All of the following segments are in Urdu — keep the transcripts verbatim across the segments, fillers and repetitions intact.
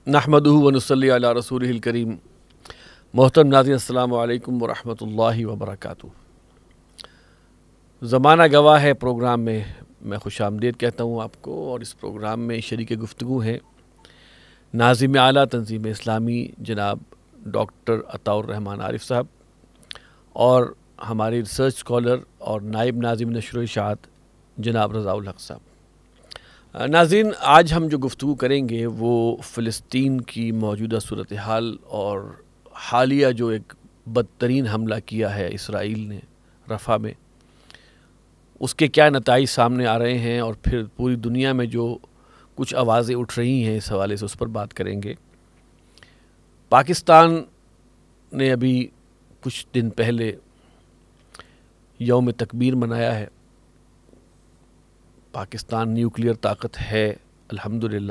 نحمدہ ونصلی علی رسولہ الکریم. محترم ناظرین السلام علیکم ورحمۃ اللہ وبرکاتہ. زمانہ گواہ ہے پروگرام میں میں خوش آمدید کہتا ہوں آپ کو، اور اس پروگرام میں شریک گفتگو ہیں ناظم اعلیٰ تنظیم اسلامی جناب ڈاکٹر عطاء الرحمن عارف صاحب اور ہمارے ریسرچ اسکالر اور نائب ناظم نشر و اشاعت جناب رضاء الحق صاحب. ناظرین، آج ہم جو گفتگو کریں گے وہ فلسطین کی موجودہ صورتحال اور حالیہ جو ایک بدترین حملہ کیا ہے اسرائیل نے رفح میں، اس کے کیا نتائج سامنے آ رہے ہیں، اور پھر پوری دنیا میں جو کچھ آوازیں اٹھ رہی ہیں اس حوالے سے اس پر بات کریں گے. پاکستان نے ابھی کچھ دن پہلے یوم تکبیر منایا ہے. پاکستان نیوکلیئر طاقت ہے الحمدللہ،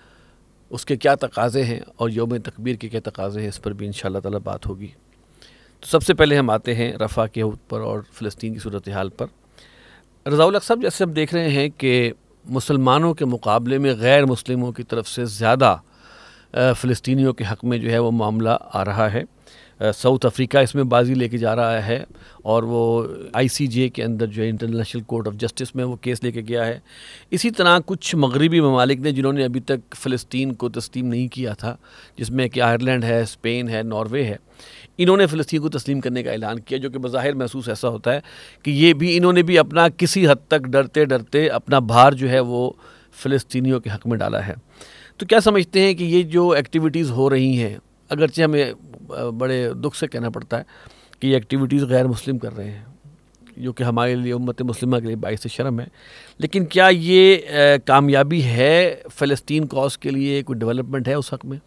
اس کے کیا تقاضے ہیں اور یوم تکبیر کے کیا تقاضے ہیں، اس پر بھی انشاءاللہ تعالی بات ہوگی. تو سب سے پہلے ہم آتے ہیں رفح کے اوپر اور فلسطین کی صورتحال پر. رضاء الحق صاحب، جیسے ہم دیکھ رہے ہیں کہ مسلمانوں کے مقابلے میں غیر مسلموں کی طرف سے زیادہ فلسطینیوں کے حق میں جو ہے وہ معاملہ آ رہا ہے. ساؤتھ افریقہ اس میں بازی لے کے جا رہا ہے، اور وہ آئی سی جے کے اندر جو ہے انٹرنیشنل کورٹ آف جسٹس میں وہ کیس لے کے گیا ہے. اسی طرح کچھ مغربی ممالک نے جنہوں نے ابھی تک فلسطین کو تسلیم نہیں کیا تھا، جس میں کہ آئرلینڈ ہے، اسپین ہے، ناروے ہے، انہوں نے فلسطین کو تسلیم کرنے کا اعلان کیا، جو کہ بظاہر محسوس ایسا ہوتا ہے کہ یہ بھی انہوں نے بھی اپنا کسی حد تک ڈرتے ڈرتے اپنا بھار جو ہے وہ فلسطینیوں کے حق میں ڈالا ہے. تو کیا سمجھتے ہیں کہ یہ جو ایکٹیویٹیز ہو رہی ہیں، اگرچہ ہمیں بڑے دکھ سے کہنا پڑتا ہے کہ یہ ایکٹیویٹیز غیر مسلم کر رہے ہیں، جو کہ ہمارے لیے امت مسلمہ کے لیے باعث شرم ہے، لیکن کیا یہ کامیابی ہے فلسطین کاز کے لیے، کوئی ڈیولپمنٹ ہے اس حق میں؟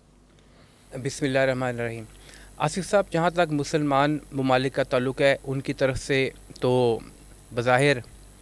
بسم اللہ الرحمن الرحیم. آصف صاحب، جہاں تک مسلمان ممالک کا تعلق ہے، ان کی طرف سے تو بظاہر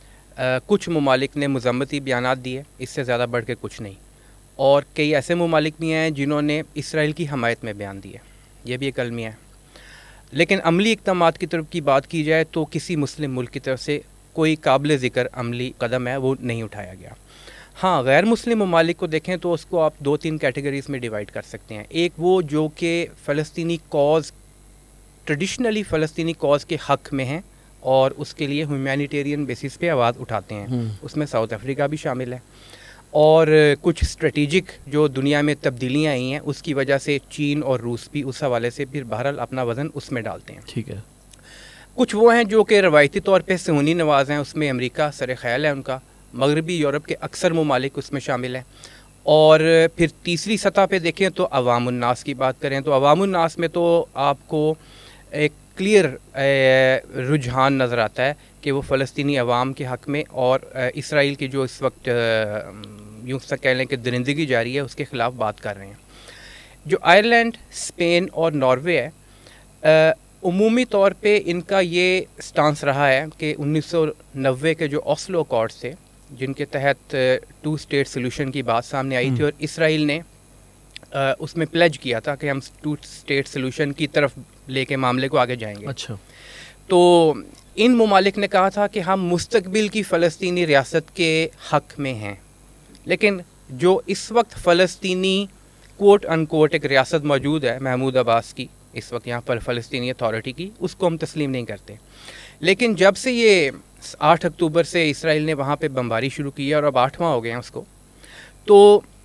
کچھ ممالک نے مذمتی بیانات دیے، اس سے زیادہ بڑھ کے کچھ نہیں، اور کئی ایسے ممالک بھی ہیں جنہوں نے اسرائیل کی حمایت میں بیان دیے، یہ بھی ایک المیہ ہے. لیکن عملی اقدامات کی طرف کی بات کی جائے تو کسی مسلم ملک کی طرف سے کوئی قابل ذکر عملی قدم ہے وہ نہیں اٹھایا گیا. ہاں، غیر مسلم ممالک کو دیکھیں تو اس کو آپ دو تین کیٹیگریز میں ڈیوائڈ کر سکتے ہیں. ایک وہ جو کہ فلسطینی کاز، ٹریڈیشنلی فلسطینی کاز کے حق میں ہیں اور اس کے لیے ہیومینیٹیرین بیسس پہ آواز اٹھاتے ہیں، اس میں ساؤتھ افریقہ بھی شامل ہے، اور کچھ اسٹریٹجک جو دنیا میں تبدیلیاں آئی ہیں اس کی وجہ سے چین اور روس بھی اس حوالے سے پھر بہرحال اپنا وزن اس میں ڈالتے ہیں. ٹھیک ہے. کچھ وہ ہیں جو کہ روایتی طور پہ صہیونی نواز ہیں، اس میں امریکہ سر خیال ہے ان کا، مغربی یورپ کے اکثر ممالک اس میں شامل ہیں. اور پھر تیسری سطح پہ دیکھیں تو عوام الناس کی بات کریں تو عوام الناس میں تو آپ کو ایک کلیئر رجحان نظر آتا ہے کہ وہ فلسطینی عوام کے حق میں اور اسرائیل کی جو اس وقت یوں سا کہہ لیں کہ درندگی جاری ہے اس کے خلاف بات کر رہے ہیں. جو آئرلینڈ، اسپین اور ناروے ہے، عمومی طور پہ ان کا یہ سٹانس رہا ہے کہ انیس سو نوے کے جو اوسلو اکارڈز تھے، جن کے تحت ٹو اسٹیٹ سولوشن کی بات سامنے آئی تھی، اور اسرائیل نے اس میں پلیج کیا تھا کہ ہم ٹو اسٹیٹ سولوشن کی طرف لے کے معاملے کو آگے جائیں گے. اچھا. تو ان ممالک نے کہا تھا کہ ہم مستقبل کی فلسطینی ریاست کے حق میں ہیں، لیکن جو اس وقت فلسطینی کوٹ ان کوٹ ایک ریاست موجود ہے محمود عباس کی، اس وقت یہاں پر فلسطینی اتھارٹی کی، اس کو ہم تسلیم نہیں کرتے. لیکن جب سے یہ آٹھ اکتوبر سے اسرائیل نے وہاں پہ بمباری شروع کی ہے اور اب آٹھواں ہو گئے ہیں اس کو، تو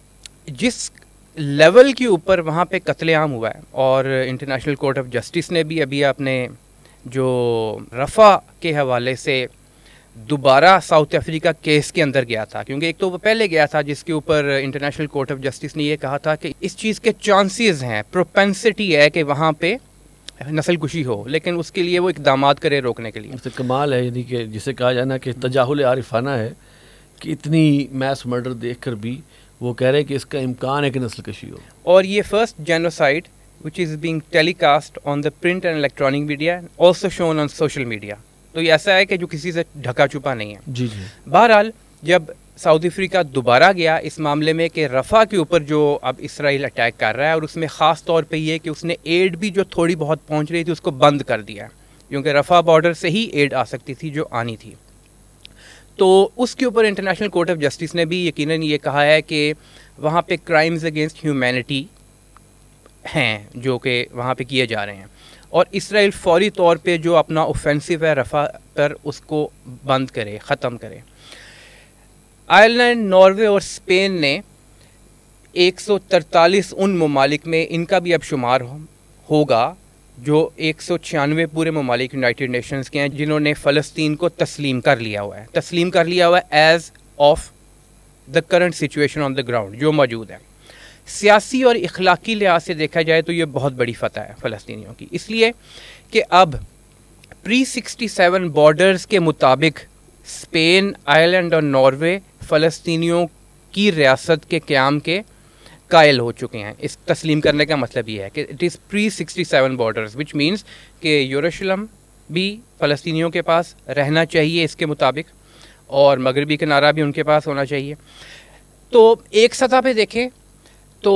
جس لیول کے اوپر وہاں پہ قتل عام ہوا ہے، اور انٹرنیشنل کورٹ آف جسٹس نے بھی ابھی اپنے جو رفح کے حوالے سے دوبارہ ساؤتھ افریقہ کیس کے اندر گیا تھا، کیونکہ ایک تو وہ پہلے گیا تھا جس کے اوپر انٹرنیشنل کورٹ آف جسٹس نے یہ کہا تھا کہ اس چیز کے چانسز ہیں، پروپینسٹی ہے کہ وہاں پہ نسل کشی ہو، لیکن اس کے لیے وہ اقدامات کرے روکنے کے لیے. اس سے کمال ہے، یعنی کہ جسے کہا جانا کہ تجاہل عارفانہ ہے کہ اتنی میس مرڈر دیکھ کر بھی وہ کہہ رہے ہیں کہ اس کا امکان ہے کہ نسل کشی ہو. اور یہ first genocide which is being telecast on the print and electronic media, also shown on social media. تو یہ ایسا ہے کہ جو کسی سے ڈھکا چھپا نہیں ہے. جی جی. بہرحال جب ساؤتھ افریقہ دوبارہ گیا اس معاملے میں کہ رفح کے اوپر جو اب اسرائیل اٹیک کر رہا ہے، اور اس میں خاص طور پہ یہ کہ اس نے ایڈ بھی جو تھوڑی بہت پہنچ رہی تھی اس کو بند کر دیا، کیونکہ رفح بارڈر سے ہی ایڈ آ سکتی تھی جو آنی تھی. تو اس کے اوپر انٹرنیشنل کورٹ آف جسٹس نے بھی یقیناً یہ کہا ہے کہ وہاں پہ کرائمز اگینسٹ ہیومینٹی ہیں جو کہ وہاں پہ کیے جا رہے ہیں، اور اسرائیل فوری طور پہ جو اپنا اوفینسو ہے رفح پر اس کو بند کرے، ختم کرے۔ آئرلینڈ، ناروے اور اسپین نے ایک سو ترتالیس ان ممالک میں ان کا بھی اب شمار ہوگا جو ایک سو چھیانوے پورے ممالک یونائٹڈ نیشنز کے ہیں جنہوں نے فلسطین کو تسلیم کر لیا ہوا ہے، تسلیم کر لیا ہوا ہے as of the current situation on the ground جو موجود ہے۔ سیاسی اور اخلاقی لحاظ سے دیکھا جائے تو یہ بہت بڑی فتح ہے فلسطینیوں کی، اس لیے کہ اب پری سکسٹی سیون بارڈرز کے مطابق اسپین، آئرلینڈ اور ناروے فلسطینیوں کی ریاست کے قیام کے قائل ہو چکے ہیں۔ اس تسلیم کرنے کا مطلب یہ ہے کہ it is pre sixty seven borders وچ مینس کہ یروشلم بھی فلسطینیوں کے پاس رہنا چاہیے اس کے مطابق، اور مغربی کنارہ بھی ان کے پاس ہونا چاہیے۔ تو ایک سطح پہ دیکھیں تو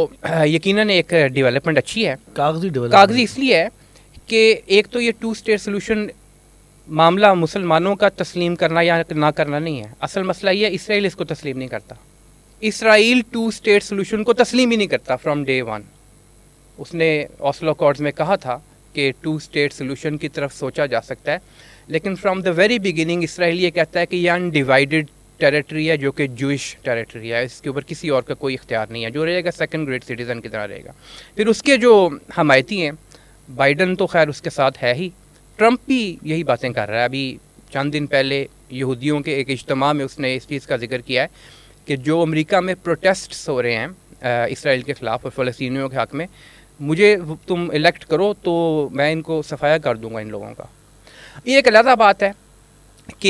یقیناً ایک ڈیولپمنٹ اچھی ہے، کاغذی ڈیولپمنٹ کاغذی اس لیے ہے کہ ایک تو یہ ٹو اسٹیٹ سولوشن معاملہ مسلمانوں کا تسلیم کرنا یا نہ کرنا نہیں ہے، اصل مسئلہ یہ ہے اسرائیل اس کو تسلیم نہیں کرتا۔ اسرائیل ٹو اسٹیٹ سولوشن کو تسلیم ہی نہیں کرتا فرام ڈے ون۔ اس نے اوسلو اکارڈز میں کہا تھا کہ ٹو اسٹیٹ سولوشن کی طرف سوچا جا سکتا ہے، لیکن فرام دا ویری بگننگ اسرائیل یہ کہتا ہے کہ یہ ان ڈیوائیڈڈ ٹیریٹری ہے جو کہ جوئش ٹیریٹری ہے، اس کے اوپر کسی اور کا کوئی اختیار نہیں ہے، جو رہے گا سیکنڈ گریڈ سٹیزن کی طرح رہے گا۔ پھر اس کے جو حمایتی ہیں، بائیڈن تو خیر اس کے ساتھ ہے ہی، ٹرمپ بھی یہی باتیں کر رہا ہے۔ ابھی چند دن پہلے یہودیوں کے ایک اجتماع میں اس نے اس چیز کا ذکر کیا ہے کہ جو امریکہ میں پروٹیسٹس ہو رہے ہیں اسرائیل کے خلاف اور فلسطینیوں کے حق میں، مجھے تم الیکٹ کرو تو میں ان کو صفایا کر دوں گا ان لوگوں کا۔ یہ ایک علیحدہ بات ہے کہ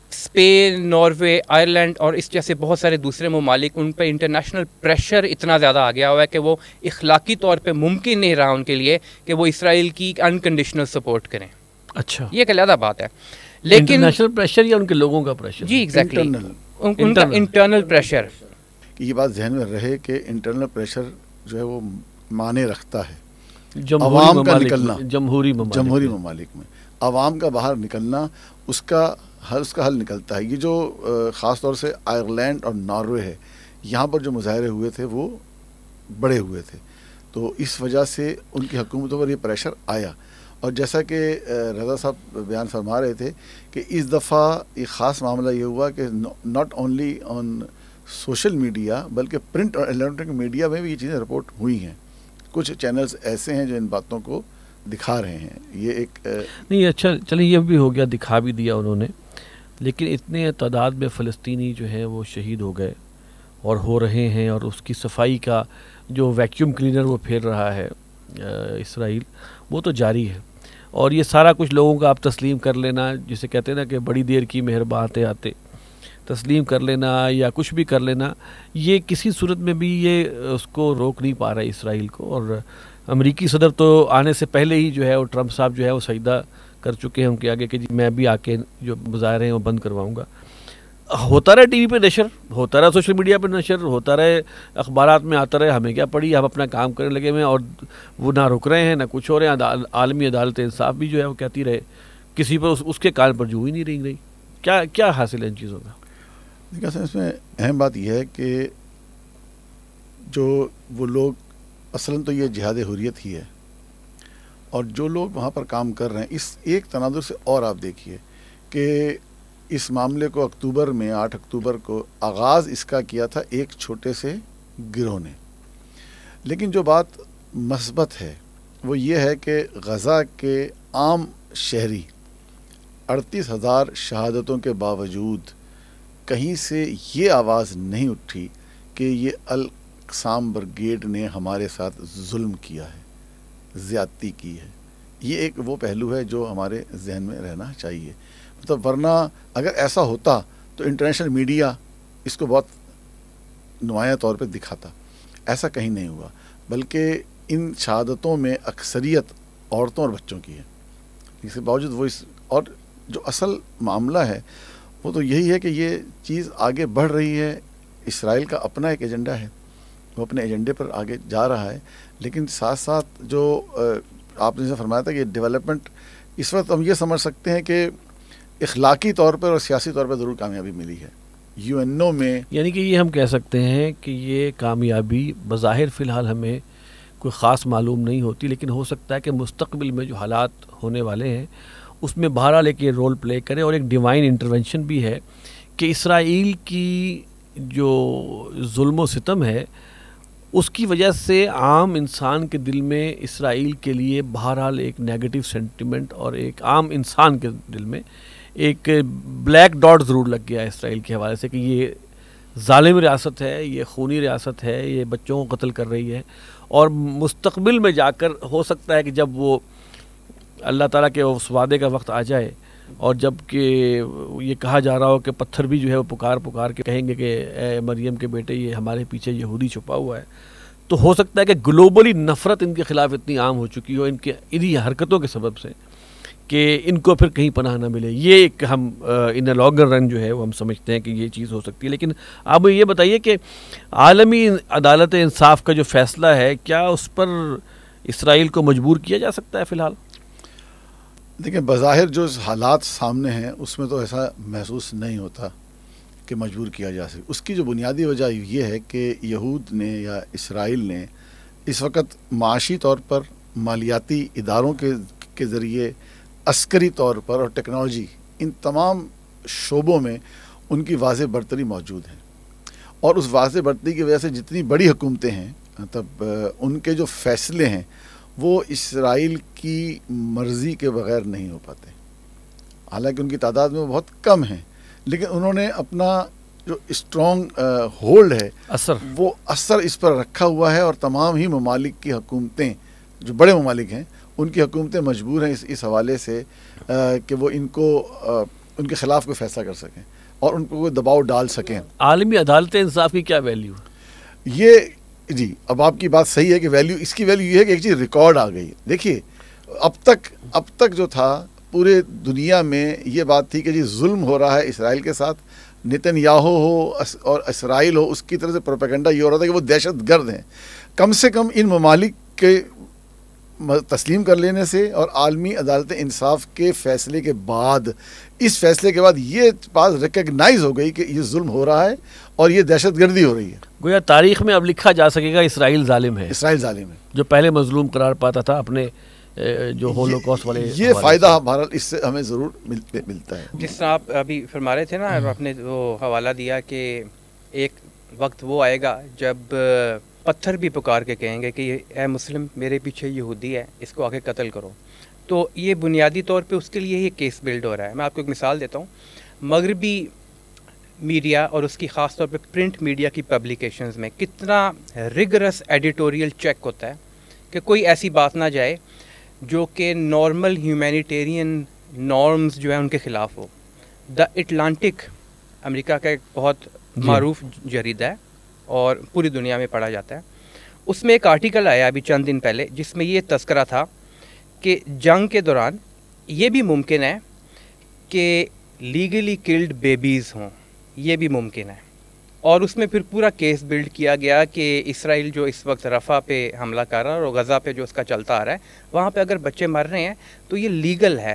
اسپین، ناروے، آئرلینڈ اور اس جیسے بہت سارے دوسرے ممالک، ان پہ انٹرنیشنل پریشر اتنا زیادہ آ گیا ہوا ہے کہ وہ اخلاقی طور پہ ممکن نہیں رہا ان کے لیے کہ وہ اسرائیل کی انکنڈیشنل سپورٹ کریں۔ اچھا، یہ ایک علیحدہ بات ہے، لیکن انٹرنیشنل پریشر یا ان کے لوگوں کا پریشر؟ جی ایگزیکٹلی، ان کا انٹرنل پریشر۔ یہ بات ذہن میں رہے کہ انٹرنل پریشر جو ہے وہ معنی رکھتا ہے عوام کا نکلنا، جمہوری جمہوری ممالک میں عوام کا باہر نکلنا، اس کا حل اس کا حل نکلتا ہے۔ یہ جو خاص طور سے آئرلینڈ اور ناروے ہے، یہاں پر جو مظاہرے ہوئے تھے وہ بڑے ہوئے تھے، تو اس وجہ سے ان کی حکومتوں پر یہ پریشر آیا۔ اور جیسا کہ رضا صاحب بیان فرما رہے تھے کہ اس دفعہ ایک خاص معاملہ یہ ہوا کہ not only on social media بلکہ پرنٹ اور الیکٹرانک میڈیا میں بھی یہ چیزیں رپورٹ ہوئی ہیں۔ کچھ چینلز ایسے ہیں جو ان باتوں کو دکھا رہے ہیں۔ یہ ایک نہیں، اچھا چلیں، یہ بھی ہو گیا، دکھا بھی دیا انہوں نے، لیکن اتنے تعداد میں فلسطینی جو ہیں وہ شہید ہو گئے اور ہو رہے ہیں، اور اس کی صفائی کا جو ویکیوم کلینر وہ پھیر رہا ہے اسرائیل، وہ تو جاری ہے۔ اور یہ سارا کچھ لوگوں کا آپ تسلیم کر لینا، جسے کہتے ہیں نا کہ بڑی دیر کی مہرباں آتے آتے، تسلیم کر لینا یا کچھ بھی کر لینا، یہ کسی صورت میں بھی یہ اس کو روک نہیں پا رہا ہے اسرائیل کو۔ اور امریکی صدر تو آنے سے پہلے ہی جو ہے وہ ٹرمپ صاحب جو ہے وہ سجدہ کر چکے ہیں ان کے آگے کہ جی میں بھی آ کے جو مظاہرے ہیں وہ بند کرواؤں گا۔ ہوتا رہے ٹی وی پہ نشر، ہوتا رہا سوشل میڈیا پہ نشر، ہوتا رہے اخبارات میں آتا رہے، ہمیں کیا پڑی، ہم اپنا کام کرنے لگے ہوئے ہیں، اور وہ نہ رک رہے ہیں نہ کچھ ہو رہے ہیں۔ عالمی عدالت انصاف بھی جو ہے وہ کہتی رہے، کسی پر اس, اس کے کان پر جو ہی نہیں رنگ رہی۔ کیا کیا حاصل ہے ان چیزوں کا؟ دیکھا اس میں اہم بات یہ ہے کہ جو وہ لوگ اصلاً تو یہ جہاد حریت ہی ہے، اور جو لوگ وہاں پر کام کر رہے ہیں، اس ایک تناظر سے اور آپ دیکھیے کہ اس معاملے کو اکتوبر میں آٹھ اکتوبر کو آغاز اس کا کیا تھا ایک چھوٹے سے گروہ نے، لیکن جو بات مثبت ہے وہ یہ ہے کہ غزہ کے عام شہری اڑتیس ہزار شہادتوں کے باوجود کہیں سے یہ آواز نہیں اٹھی کہ یہ القسام برگیڈ نے ہمارے ساتھ ظلم کیا ہے، زیادتی کی ہے۔ یہ ایک وہ پہلو ہے جو ہمارے ذہن میں رہنا چاہیے، مطلب ورنہ اگر ایسا ہوتا تو انٹرنیشنل میڈیا اس کو بہت نمایاں طور پہ دکھاتا۔ ایسا کہیں نہیں ہوا، بلکہ ان شہادتوں میں اکثریت عورتوں اور بچوں کی ہے۔ اس کے باوجود وہ اس اور جو اصل معاملہ ہے وہ تو یہی ہے کہ یہ چیز آگے بڑھ رہی ہے۔ اسرائیل کا اپنا ایک ایجنڈا ہے، وہ اپنے ایجنڈے پر آگے جا رہا ہے، لیکن ساتھ ساتھ جو آپ نے فرمایا تھا کہ ڈیولپمنٹ اس وقت ہم یہ سمجھ سکتے ہیں کہ اخلاقی طور پر اور سیاسی طور پر ضرور کامیابی ملی ہے یو این او میں، یعنی کہ یہ ہم کہہ سکتے ہیں کہ یہ کامیابی بظاہر فی الحال ہمیں کوئی خاص معلوم نہیں ہوتی، لیکن ہو سکتا ہے کہ مستقبل میں جو حالات ہونے والے ہیں اس میں بہرحال ایک یہ رول پلے کرے، اور ایک ڈیوائن انٹرونشن بھی ہے کہ اسرائیل کی جو ظلم و ستم ہے اس کی وجہ سے عام انسان کے دل میں اسرائیل کے لیے بہرحال ایک نیگیٹو سینٹیمنٹ، اور ایک عام انسان کے دل میں ایک بلیک ڈاٹ ضرور لگ گیا ہے اسرائیل کے حوالے سے کہ یہ ظالم ریاست ہے، یہ خونی ریاست ہے، یہ بچوں کو قتل کر رہی ہے. اور مستقبل میں جا کر ہو سکتا ہے کہ جب وہ اللہ تعالیٰ کے اس وعدے کا وقت آ جائے، اور جب کہ یہ کہا جا رہا ہو کہ پتھر بھی جو ہے وہ پکار پکار کے کہیں گے کہ اے مریم کے بیٹے یہ ہمارے پیچھے یہودی چھپا ہوا ہے، تو ہو سکتا ہے کہ گلوبلی نفرت ان کے خلاف اتنی عام ہو چکی ہو ان کے انہی حرکتوں کے سبب سے کہ ان کو پھر کہیں پناہ نہ ملے. یہ ایک ہم ان اے لانگر رن جو ہے وہ ہم سمجھتے ہیں کہ یہ چیز ہو سکتی ہے. لیکن آپ یہ بتائیے کہ عالمی عدالت انصاف کا جو فیصلہ ہے کیا اس پر اسرائیل کو مجبور کیا جا سکتا ہے فی الحال؟ دیکھیں، بظاہر جو حالات سامنے ہیں اس میں تو ایسا محسوس نہیں ہوتا کہ مجبور کیا جا سکے. اس کی جو بنیادی وجہ یہ ہے کہ یہود نے یا اسرائیل نے اس وقت معاشی طور پر، مالیاتی اداروں کے کے ذریعے، عسکری طور پر اور ٹیکنالوجی، ان تمام شعبوں میں ان کی واضح برتری موجود ہے. اور اس واضح برتری کی وجہ سے جتنی بڑی حکومتیں ہیں، مطلب ان کے جو فیصلے ہیں وہ اسرائیل کی مرضی کے بغیر نہیں ہو پاتے. حالانکہ ان کی تعداد میں وہ بہت کم ہیں، لیکن انہوں نے اپنا جو اسٹرانگ ہولڈ ہے، اثر وہ اثر اس پر رکھا ہوا ہے. اور تمام ہی ممالک کی حکومتیں، جو بڑے ممالک ہیں، ان کی حکومتیں مجبور ہیں اس اس حوالے سے کہ وہ ان کو ان کے خلاف کوئی فیصلہ کر سکیں اور ان کو کوئی دباؤ ڈال سکیں. عالمی عدالت انصاف کی کیا ویلیو؟ یہ جی اب آپ کی بات صحیح ہے کہ ویلیو، اس کی ویلیو یہ ہے کہ ایک چیز ریکارڈ آ گئی. دیکھیے، اب تک اب تک جو تھا پورے دنیا میں یہ بات تھی کہ جی ظلم ہو رہا ہے اسرائیل کے ساتھ، نتن یاہو ہو اور اسرائیل ہو، اس کی طرف سے پروپیگنڈا یہ ہو رہا تھا کہ وہ دہشت گرد ہیں. کم سے کم ان ممالک کے تسلیم کر لینے سے اور عالمی عدالت انصاف کے فیصلے کے بعد، اس فیصلے کے بعد یہ بات ریکگنائز ہو گئی کہ یہ ظلم ہو رہا ہے اور یہ دہشت گردی ہو رہی ہے. گویا تاریخ میں اب لکھا جا سکے گا اسرائیل ظالم ہے، اسرائیل ظالم ہے، جو پہلے مظلوم قرار پاتا تھا اپنے جو ہولوکاسٹ والے. یہ فائدہ ہمارا اس سے ہمیں ضرور ملتا ہے. جس طرح آپ ابھی فرما رہے تھے نا، آپ نے وہ حوالہ دیا کہ ایک وقت وہ آئے گا جب پتھر بھی پکار کے کہیں گے کہ اے مسلم، میرے پیچھے یہودی ہے، اس کو آ کے قتل کرو. تو یہ بنیادی طور پہ اس کے لیے یہ کیس بلڈ ہو رہا ہے. میں آپ کو ایک مثال دیتا ہوں. مغربی میڈیا اور اس کی خاص طور پہ پرنٹ میڈیا کی پبلیکیشنز میں کتنا ریگرس ایڈیٹوریل چیک ہوتا ہے کہ کوئی ایسی بات نہ جائے جو کہ نارمل ہیومینیٹیرین نارمز جو ہیں ان کے خلاف ہو. دا اٹلانٹک امریکہ کا ایک بہت معروف جریدہ ہے اور پوری دنیا میں پڑھا جاتا ہے. اس میں ایک آرٹیکل آیا ابھی چند دن پہلے جس میں یہ تذکرہ تھا کہ جنگ کے دوران یہ بھی ممکن ہے کہ لیگلی کلڈ بیبیز ہوں، یہ بھی ممکن ہے. اور اس میں پھر پورا کیس بلڈ کیا گیا کہ اسرائیل جو اس وقت رفح پہ حملہ کر رہا ہے اور غزہ پہ جو اس کا چلتا آ رہا ہے، وہاں پہ اگر بچے مر رہے ہیں تو یہ لیگل ہے،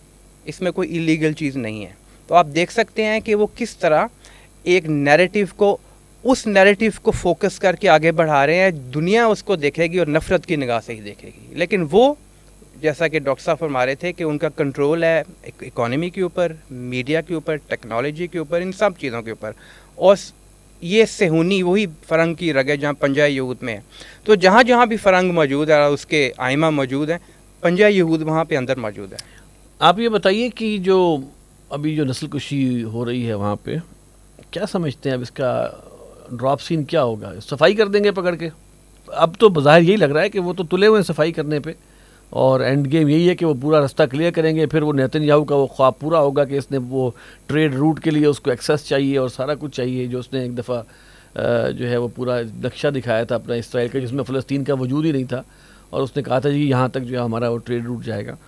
اس میں کوئی ایلیگل چیز نہیں ہے. تو آپ دیکھ سکتے ہیں کہ وہ کس طرح ایک نیریٹیو کو، اس نیریٹیو کو فوکس کر کے آگے بڑھا رہے ہیں. دنیا اس کو دیکھے گی اور نفرت کی نگاہ سے ہی دیکھے گی، لیکن وہ جیسا کہ ڈاکٹر صاحب فرما رہے تھے کہ ان کا کنٹرول ہے اکانومی کے اوپر، میڈیا کے اوپر، ٹیکنالوجی کے اوپر، ان سب چیزوں کے اوپر. اور یہ صہیونی وہی فرنگ کی رگ ہے جہاں پنجہ یہود میں ہے. تو جہاں جہاں بھی فرنگ موجود ہے اور اس کے آئمہ موجود ہیں، پنجہ یہود وہاں پہ اندر موجود ہے. آپ یہ بتائیے کہ جو ابھی جو نسل کشی ہو رہی ہے وہاں پہ، کیا سمجھتے ہیں اب اس کا ڈراپ سین کیا ہوگا؟ صفائی کر دیں گے پکڑ کے؟ اب تو بظاہر یہی لگ رہا ہے کہ وہ تو تلے ہوئے ہیں صفائی کرنے پہ، اور اینڈ گیم یہی ہے کہ وہ پورا راستہ کلیئر کریں گے. پھر وہ نیتن یاہو کا وہ خواب پورا ہوگا کہ اس نے وہ ٹریڈ روٹ کے لیے اس کو ایکسیس چاہیے اور سارا کچھ چاہیے، جو اس نے ایک دفعہ جو ہے وہ پورا نقشہ دکھایا تھا اپنا اسرائیل کا، جس میں فلسطین کا وجود ہی نہیں تھا، اور اس نے کہا تھا جی یہاں تک جو ہے ہمارا وہ ٹریڈ روٹ جائے گا.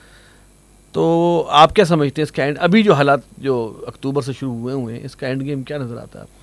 تو آپ کیا سمجھتے ہیں اس کا اینڈ، ابھی جو حالات جو اکتوبر سے شروع ہوئے ہوئے ہیں، اس کا اینڈ گیم کیا نظر آتا ہے آپ کو؟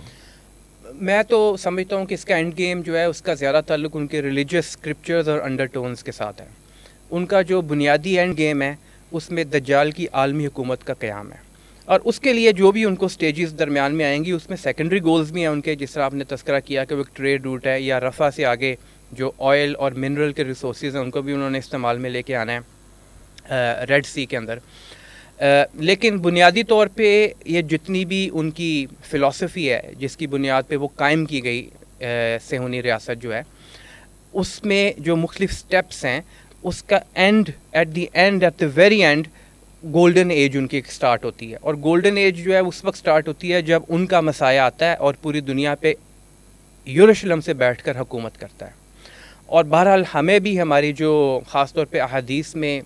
میں تو سمجھتا ہوں کہ اس کا اینڈ گیم جو ہے اس کا زیادہ تعلق ان کے ریلیجیس اسکرپچرز اور انڈر ٹونز کے ساتھ ہے. ان کا جو بنیادی اینڈ گیم ہے اس میں دجال کی عالمی حکومت کا قیام ہے، اور اس کے لیے جو بھی ان کو سٹیجز درمیان میں آئیں گی اس میں سیکنڈری گولز بھی ہیں ان کے، جس طرح آپ نے تذکرہ کیا کہ وہ ایک ٹریڈ روٹ ہے یا رفح سے آگے جو آئل اور منرل کے ریسورسز ہیں ان کو بھی انہوں نے استعمال میں لے کے آنا ہے ریڈ سی کے اندر. لیکن بنیادی طور پہ یہ جتنی بھی ان کی فلسفی ہے جس کی بنیاد پہ وہ قائم کی گئی صہیونی ریاست جو ہے، اس میں جو مختلف سٹیپس ہیں اس کا and at the end at the very end golden age ان کی سٹارٹ ہوتی ہے. اور گولڈن ایج جو ہے اس وقت سٹارٹ ہوتی ہے جب ان کا مسایہ آتا ہے اور پوری دنیا پہ یروشلم سے بیٹھ کر حکومت کرتا ہے. اور بہرحال ہمیں بھی ہماری جو خاص طور پہ احادیث میں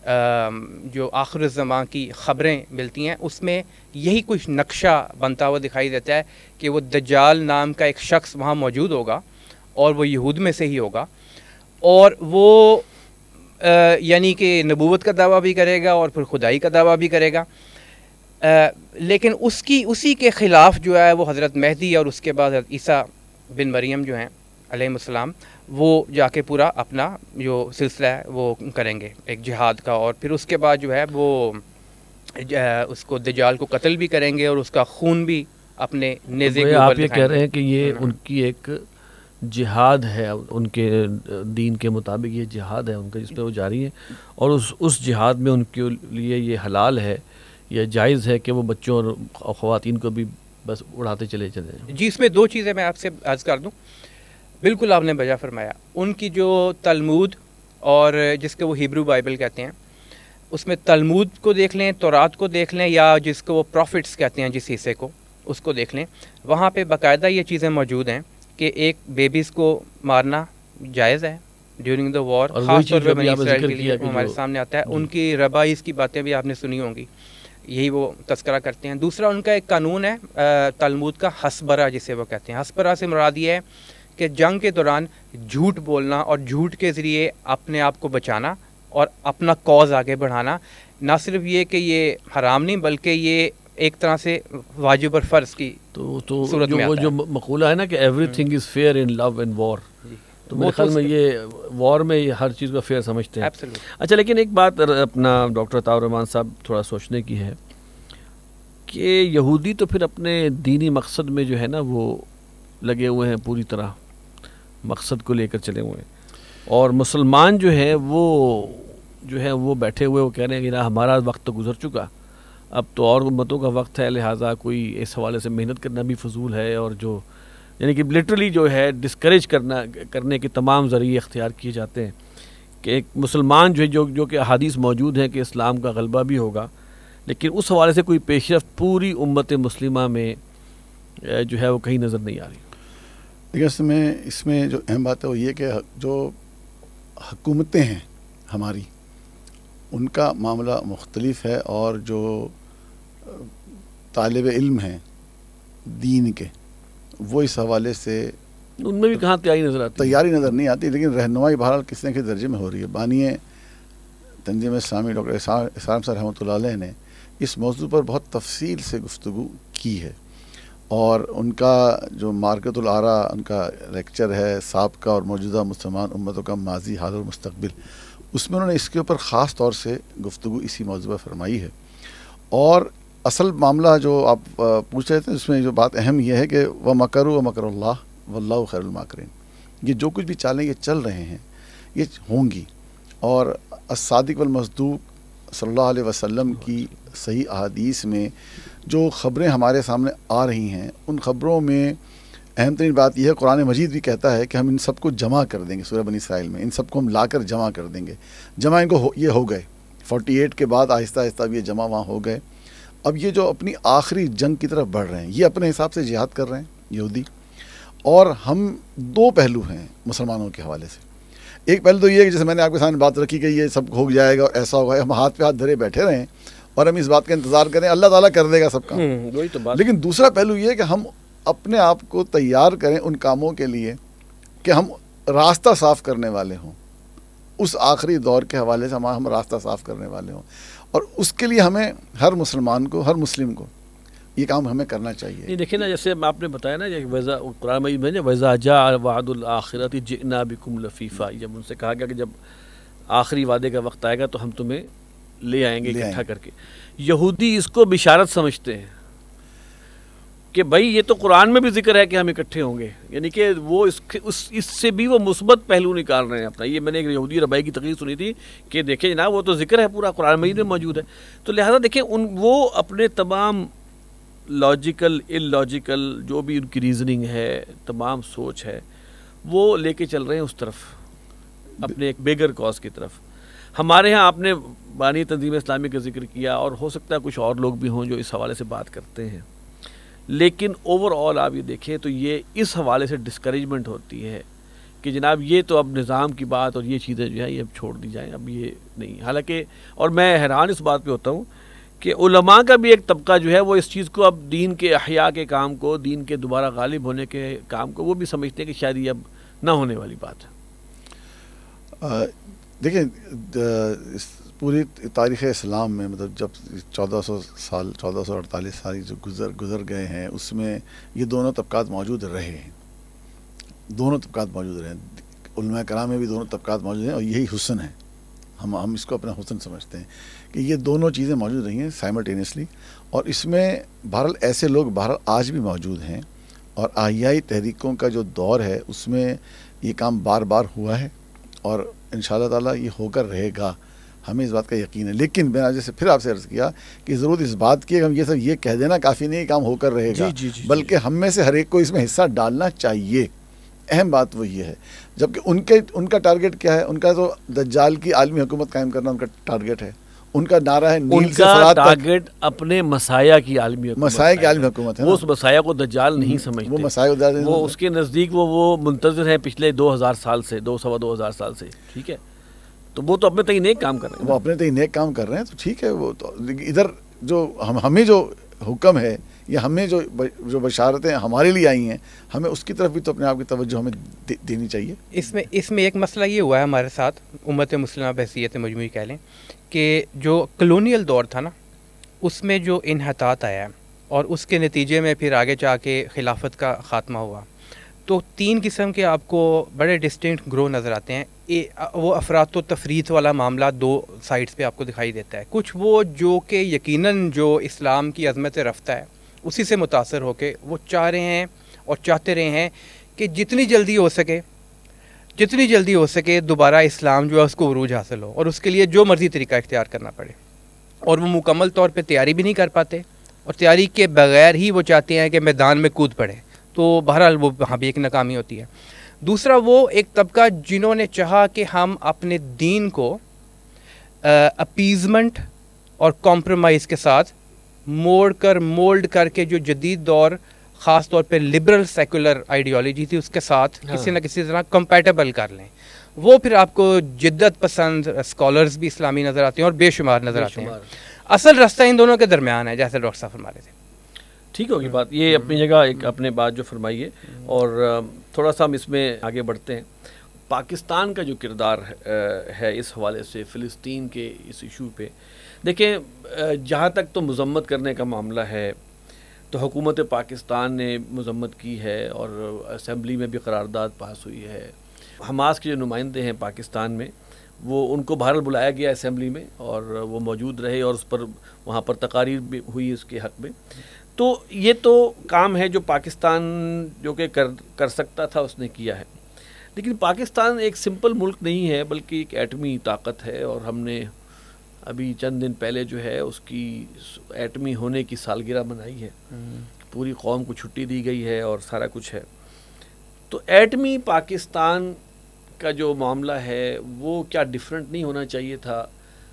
جو آخر الزمان کی خبریں ملتی ہیں اس میں یہی کچھ نقشہ بنتا ہوا دکھائی دیتا ہے کہ وہ دجال نام کا ایک شخص وہاں موجود ہوگا اور وہ یہود میں سے ہی ہوگا، اور وہ یعنی کہ نبوت کا دعویٰ بھی کرے گا اور پھر خدائی کا دعویٰ بھی کرے گا. لیکن اس کی اسی کے خلاف جو ہے وہ حضرت مہدی اور اس کے بعد حضرت عیسیٰ بن مریم جو ہیں علیہ السلام وہ جا کے پورا اپنا جو سلسلہ ہے وہ کریں گے ایک جہاد کا، اور پھر اس کے بعد جو ہے وہ اس کو دجال کو قتل بھی کریں گے اور اس کا خون بھی اپنے نیزے کے اوپر. آپ یہ کہہ رہے ہیں کہ یہ ان کی ایک جہاد ہے، ان کے دین کے مطابق یہ جہاد ہے ان کا جس پہ وہ جاری ہے، اور اس اس جہاد میں ان کے لیے یہ حلال ہے، یہ جائز ہے کہ وہ بچوں اور خواتین کو بھی بس اڑاتے چلے چلے. جی اس میں دو چیزیں میں آپ سے عرض کر دوں. بالکل آپ نے بجا فرمایا، ان کی جو تلمود اور جس کو وہ ہیبرو بائبل کہتے ہیں اس میں تلمود کو دیکھ لیں، تورات کو دیکھ لیں، یا جس کو وہ پروفٹس کہتے ہیں جس حصے کو اس کو دیکھ لیں، وہاں پہ باقاعدہ یہ چیزیں موجود ہیں کہ ایک بیبیز کو مارنا جائز ہے ڈیورنگ دا وار. خاص طور پہ بنی اسرائیل کے لیے ہمارے سامنے آتا ہے. ان کی ربائز کی باتیں بھی آپ نے سنی ہوں گی، یہی وہ تذکرہ کرتے ہیں. دوسرا ان کا ایک قانون ہے تلمود کا، ہسبرہ جسے وہ کہتے ہیں. ہسبرہ سے مراد یہ ہے کہ جنگ کے دوران جھوٹ بولنا اور جھوٹ کے ذریعے اپنے آپ کو بچانا اور اپنا کوز آگے بڑھانا. نہ صرف یہ کہ یہ حرام نہیں بلکہ یہ ایک طرح سے واجب اور فرض کی تو تو صورت جو میں وہ آتا جو ہے. مقولہ ہے نا کہ everything is fair in love and war, تو میرے خیال میں یہ وار میں یہ ہر چیز کو فیئر سمجھتے ہیں. اچھا لیکن ایک بات اپنا ڈاکٹر عطاء الرحمن صاحب تھوڑا سوچنے کی ہے کہ یہودی تو پھر اپنے دینی مقصد میں جو ہے نا وہ لگے ہوئے ہیں، پوری طرح مقصد کو لے کر چلے ہوئے ہیں، اور مسلمان جو ہے وہ جو ہے وہ بیٹھے ہوئے وہ کہہ رہے ہیں کہ نا ہمارا وقت تو گزر چکا، اب تو اور امتوں کا وقت ہے، لہٰذا کوئی اس حوالے سے محنت کرنا بھی فضول ہے، اور جو یعنی کہ لٹرلی جو ہے ڈسکریج کرنا کرنے کے تمام ذریعے اختیار کیے جاتے ہیں کہ ایک مسلمان جو ہے جو جو کہ احادیث موجود ہیں کہ اسلام کا غلبہ بھی ہوگا، لیکن اس حوالے سے کوئی پیش رفت پوری امت مسلمہ میں جو ہے وہ کہیں نظر نہیں آ رہی. دیکھیں اس میں اس میں جو اہم بات ہے وہ یہ کہ جو حکومتیں ہیں ہماری ان کا معاملہ مختلف ہے، اور جو طالب علم ہیں دین کے وہ اس حوالے سے ان میں بھی کہاں تیاری نظر آتی تیاری نظر نہیں آتی، لیکن رہنمائی بہرحال کس نے کے درجے میں ہو رہی ہے. بانی تنظیم اسلامی ڈاکٹر اسلام صاحب رحمۃ اللہ علیہ نے اس موضوع پر بہت تفصیل سے گفتگو کی ہے، اور ان کا جو مارکت الآراء ان کا لیکچر ہے سابقہ اور موجودہ مسلمان امتوں کا ماضی حال اور مستقبل، اس میں انہوں نے اس کے اوپر خاص طور سے گفتگو اسی موضوع پر فرمائی ہے. اور اصل معاملہ جو آپ پوچھ رہے تھے اس میں جو بات اہم یہ ہے کہ وہ مکروا و مکر اللہ واللہ خیر الماکرین، یہ جو کچھ بھی چالیں یہ چل رہے ہیں یہ ہوں گی. اور الصادق والمصدوق صلی اللہ علیہ وسلم کی صحیح احادیث میں جو خبریں ہمارے سامنے آ رہی ہیں ان خبروں میں اہم ترین بات یہ ہے، قرآن مجید بھی کہتا ہے کہ ہم ان سب کو جمع کر دیں گے. سورہ بنی اسرائیل میں ان سب کو ہم لا کر جمع کر دیں گے. جمع ان کو ہو یہ ہو گئے فورٹی ایٹ کے بعد آہستہ آہستہ یہ جمع وہاں ہو گئے. اب یہ جو اپنی آخری جنگ کی طرف بڑھ رہے ہیں یہ اپنے حساب سے جہاد کر رہے ہیں یہودی. اور ہم دو پہلو ہیں مسلمانوں کے حوالے سے. ایک پہلو تو یہ ہے کہ جیسے میں نے آپ کے سامنے بات رکھی کہ یہ سب ہو جائے گا اور ایسا ہوگا، ہم ہاتھ پہ ہاتھ دھرے بیٹھے رہیں اور ہم اس بات کا انتظار کریں اللہ تعالیٰ کر دے گا سب کام. لیکن دوسرا پہلو یہ ہے کہ ہم اپنے آپ کو تیار کریں ان کاموں کے لیے کہ ہم راستہ صاف کرنے والے ہوں، اس آخری دور کے حوالے سے ہم راستہ صاف کرنے والے ہوں. اور اس کے لیے ہمیں ہر مسلمان کو ہر مسلم کو یہ کام ہمیں کرنا چاہیے. نہیں دیکھیں نا جیسے آپ نے بتایا نا کہ ویزا قرآن مجید میں ویزا جاء وعد الآخرۃ جئنا بکم لفیفا، جب ان سے کہا گیا کہ جب آخری وعدے کا وقت آئے گا تو ہم تمہیں لے آئیں گے اکٹھا کر کے. یہودی اس کو بشارت سمجھتے ہیں کہ بھائی یہ تو قرآن میں بھی ذکر ہے کہ ہم اکٹھے ہوں گے، یعنی کہ وہ اس اس اس سے بھی وہ مثبت پہلو نکال رہے ہیں اپنا. یہ میں نے ایک یہودی ربائی کی تقریر سنی تھی کہ دیکھیں جناب وہ تو ذکر ہے پورا قرآن مجید میں موجود ہے. تو لہٰذا دیکھیں ان وہ اپنے تمام لاجیکل ان لاجیکل جو بھی ان کی ریزننگ ہے، تمام سوچ ہے، وہ لے کے چل رہے ہیں اس طرف، اپنے ایک بیگر کاز کی طرف. ہمارے ہاں آپ نے بانی تنظیم اسلامی کا ذکر کیا، اور ہو سکتا ہے کچھ اور لوگ بھی ہوں جو اس حوالے سے بات کرتے ہیں، لیکن اوور آل آپ یہ دیکھیں تو یہ اس حوالے سے ڈسکریجمنٹ ہوتی ہے کہ جناب یہ تو اب نظام کی بات اور یہ چیزیں جو ہے یہ اب چھوڑ دی جائیں، اب یہ نہیں. حالانکہ اور میں حیران اس بات پہ ہوتا ہوں کہ علماء کا بھی ایک طبقہ جو ہے وہ اس چیز کو اب دین کے احیاء کے کام کو، دین کے دوبارہ غالب ہونے کے کام کو وہ بھی سمجھتے ہیں کہ شاید یہ اب نہ ہونے والی بات ہے. دیکھیں پوری تاریخ اسلام میں مطلب جب چودہ سو سال چودہ سو اڑتالیس سال جو گزر گزر گئے ہیں اس میں یہ دونوں طبقات موجود رہے ہیں، دونوں طبقات موجود رہے ہیں. علماء کرام میں بھی دونوں طبقات موجود ہیں، اور یہی حسن ہے، ہم ہم اس کو اپنا حسن سمجھتے ہیں کہ یہ دونوں چیزیں موجود رہی ہیں سائملٹینیسلی. اور اس میں بہرحال ایسے لوگ بہرحال آج بھی موجود ہیں، اور احیائی تحریکوں کا جو دور ہے اس میں یہ کام بار بار ہوا ہے، اور ان شاء اللہ تعالیٰ یہ ہو کر رہے گا، ہمیں اس بات کا یقین ہے. لیکن میں جیسے پھر آپ سے عرض کیا کہ ضرورت اس بات کی ہے کہ ہم یہ سب یہ کہہ دینا کافی نہیں کام ہو کر رہے گا، جی جی جی بلکہ ہم میں سے ہر ایک کو اس میں حصہ ڈالنا چاہیے. اہم بات وہ یہ ہے. جبکہ ان کے ان کا ٹارگٹ کیا ہے؟ ان کا تو دجال کی عالمی حکومت قائم کرنا ان کا ٹارگٹ ہے. ان کا نعرہ ہے نیل سے فرات تک، ٹارگٹ اپنے مسایہ کی عالمی حکومت، مسائل کی عالمی حکومت ہے. وہ اس مسایہ کو دجال نہیں سمجھتے، وہ مسائل وہ اس کے نزدیک وہ وہ منتظر ہیں پچھلے دو ہزار سال سے، دو سوا دو ہزار سال سے. ٹھیک ہے، تو وہ تو اپنے تئیں نیک کام کر رہے ہیں، وہ اپنے تئیں نیک کام کر رہے ہیں، تو ٹھیک ہے. وہ تو ادھر جو ہم ہمیں جو حکم ہے یا ہمیں جو جو بشارتیں ہمارے لیے آئی ہیں، ہمیں اس کی طرف بھی تو اپنے آپ کی توجہ ہمیں دینی چاہیے. اس میں اس میں ایک مسئلہ یہ ہوا ہے ہمارے ساتھ امت مسلمہ بحیثیت مجموعی کہہ لیں کہ جو کلونیل دور تھا نا، اس میں جو انحطاط آیا اور اس کے نتیجے میں پھر آگے جا کے خلافت کا خاتمہ ہوا، تو تین قسم کے آپ کو بڑے ڈسٹنکٹ گروہ نظر آتے ہیں. وہ افراط و تفریط والا معاملہ دو سائڈز پہ آپ کو دکھائی دیتا ہے. کچھ وہ جو کہ یقیناً جو اسلام کی عظمت رفتہ ہے اسی سے متاثر ہو کے وہ چاہ رہے ہیں اور چاہتے رہے ہیں کہ جتنی جلدی ہو سکے جتنی جلدی ہو سکے دوبارہ اسلام جو ہے اس کو عروج حاصل ہو، اور اس کے لیے جو مرضی طریقہ اختیار کرنا پڑے. اور وہ مکمل طور پہ تیاری بھی نہیں کر پاتے، اور تیاری کے بغیر ہی وہ چاہتے ہیں کہ میدان میں کود پڑے. تو بہرحال وہ وہاں بھی ایک ناکامی ہوتی ہے. دوسرا وہ ایک طبقہ جنہوں نے چاہا کہ ہم اپنے دین کو اپیزمنٹ اور کمپرومائز کے ساتھ موڑ کر مولڈ کر کے جو جدید دور خاص طور پہ لبرل سیکولر آئیڈیالوجی تھی اس کے ساتھ کسی نہ کسی طرح کمپیٹیبل کر لیں. وہ پھر آپ کو جدت پسند اسکالرز بھی اسلامی نظر آتے ہیں اور بے شمار نظر آتے ہیں. اصل راستہ ان دونوں کے درمیان ہے، جیسے ڈاکٹر صاحب فرما رہے تھے. ٹھیک ہوگی بات، یہ اپنی جگہ ایک اپنے بات جو فرمائیے، اور تھوڑا سا ہم اس میں آگے بڑھتے ہیں. پاکستان کا جو کردار ہے اس حوالے سے فلسطین کے اس ایشو پہ، دیکھیں جہاں تک تو مذمت کرنے کا معاملہ ہے تو حکومت پاکستان نے مذمت کی ہے، اور اسمبلی میں بھی قرارداد پاس ہوئی ہے. حماس کے جو نمائندے ہیں پاکستان میں، وہ ان کو بہرحال بلایا گیا اسمبلی میں، اور وہ موجود رہے، اور اس پر وہاں پر تقاریر بھی ہوئی اس کے حق میں. تو یہ تو کام ہے جو پاکستان جو کہ کر کر سکتا تھا اس نے کیا ہے. لیکن پاکستان ایک سمپل ملک نہیں ہے، بلکہ ایک ایٹمی طاقت ہے، اور ہم نے ابھی چند دن پہلے جو ہے اس کی ایٹمی ہونے کی سالگرہ منائی ہے. پوری قوم کو چھٹی دی گئی ہے اور سارا کچھ ہے. تو ایٹمی پاکستان کا جو معاملہ ہے وہ کیا ڈیفرنٹ نہیں ہونا چاہیے تھا؟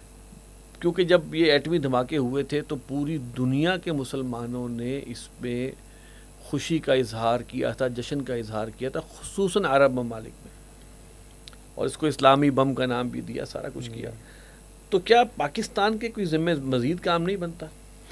کیونکہ جب یہ ایٹمی دھماکے ہوئے تھے تو پوری دنیا کے مسلمانوں نے اس میں خوشی کا اظہار کیا تھا، جشن کا اظہار کیا تھا، خصوصاً عرب ممالک میں، اور اس کو اسلامی بم کا نام بھی دیا، سارا کچھ کیا. تو کیا پاکستان کے کوئی ذمہ مزید کام نہیں بنتا؟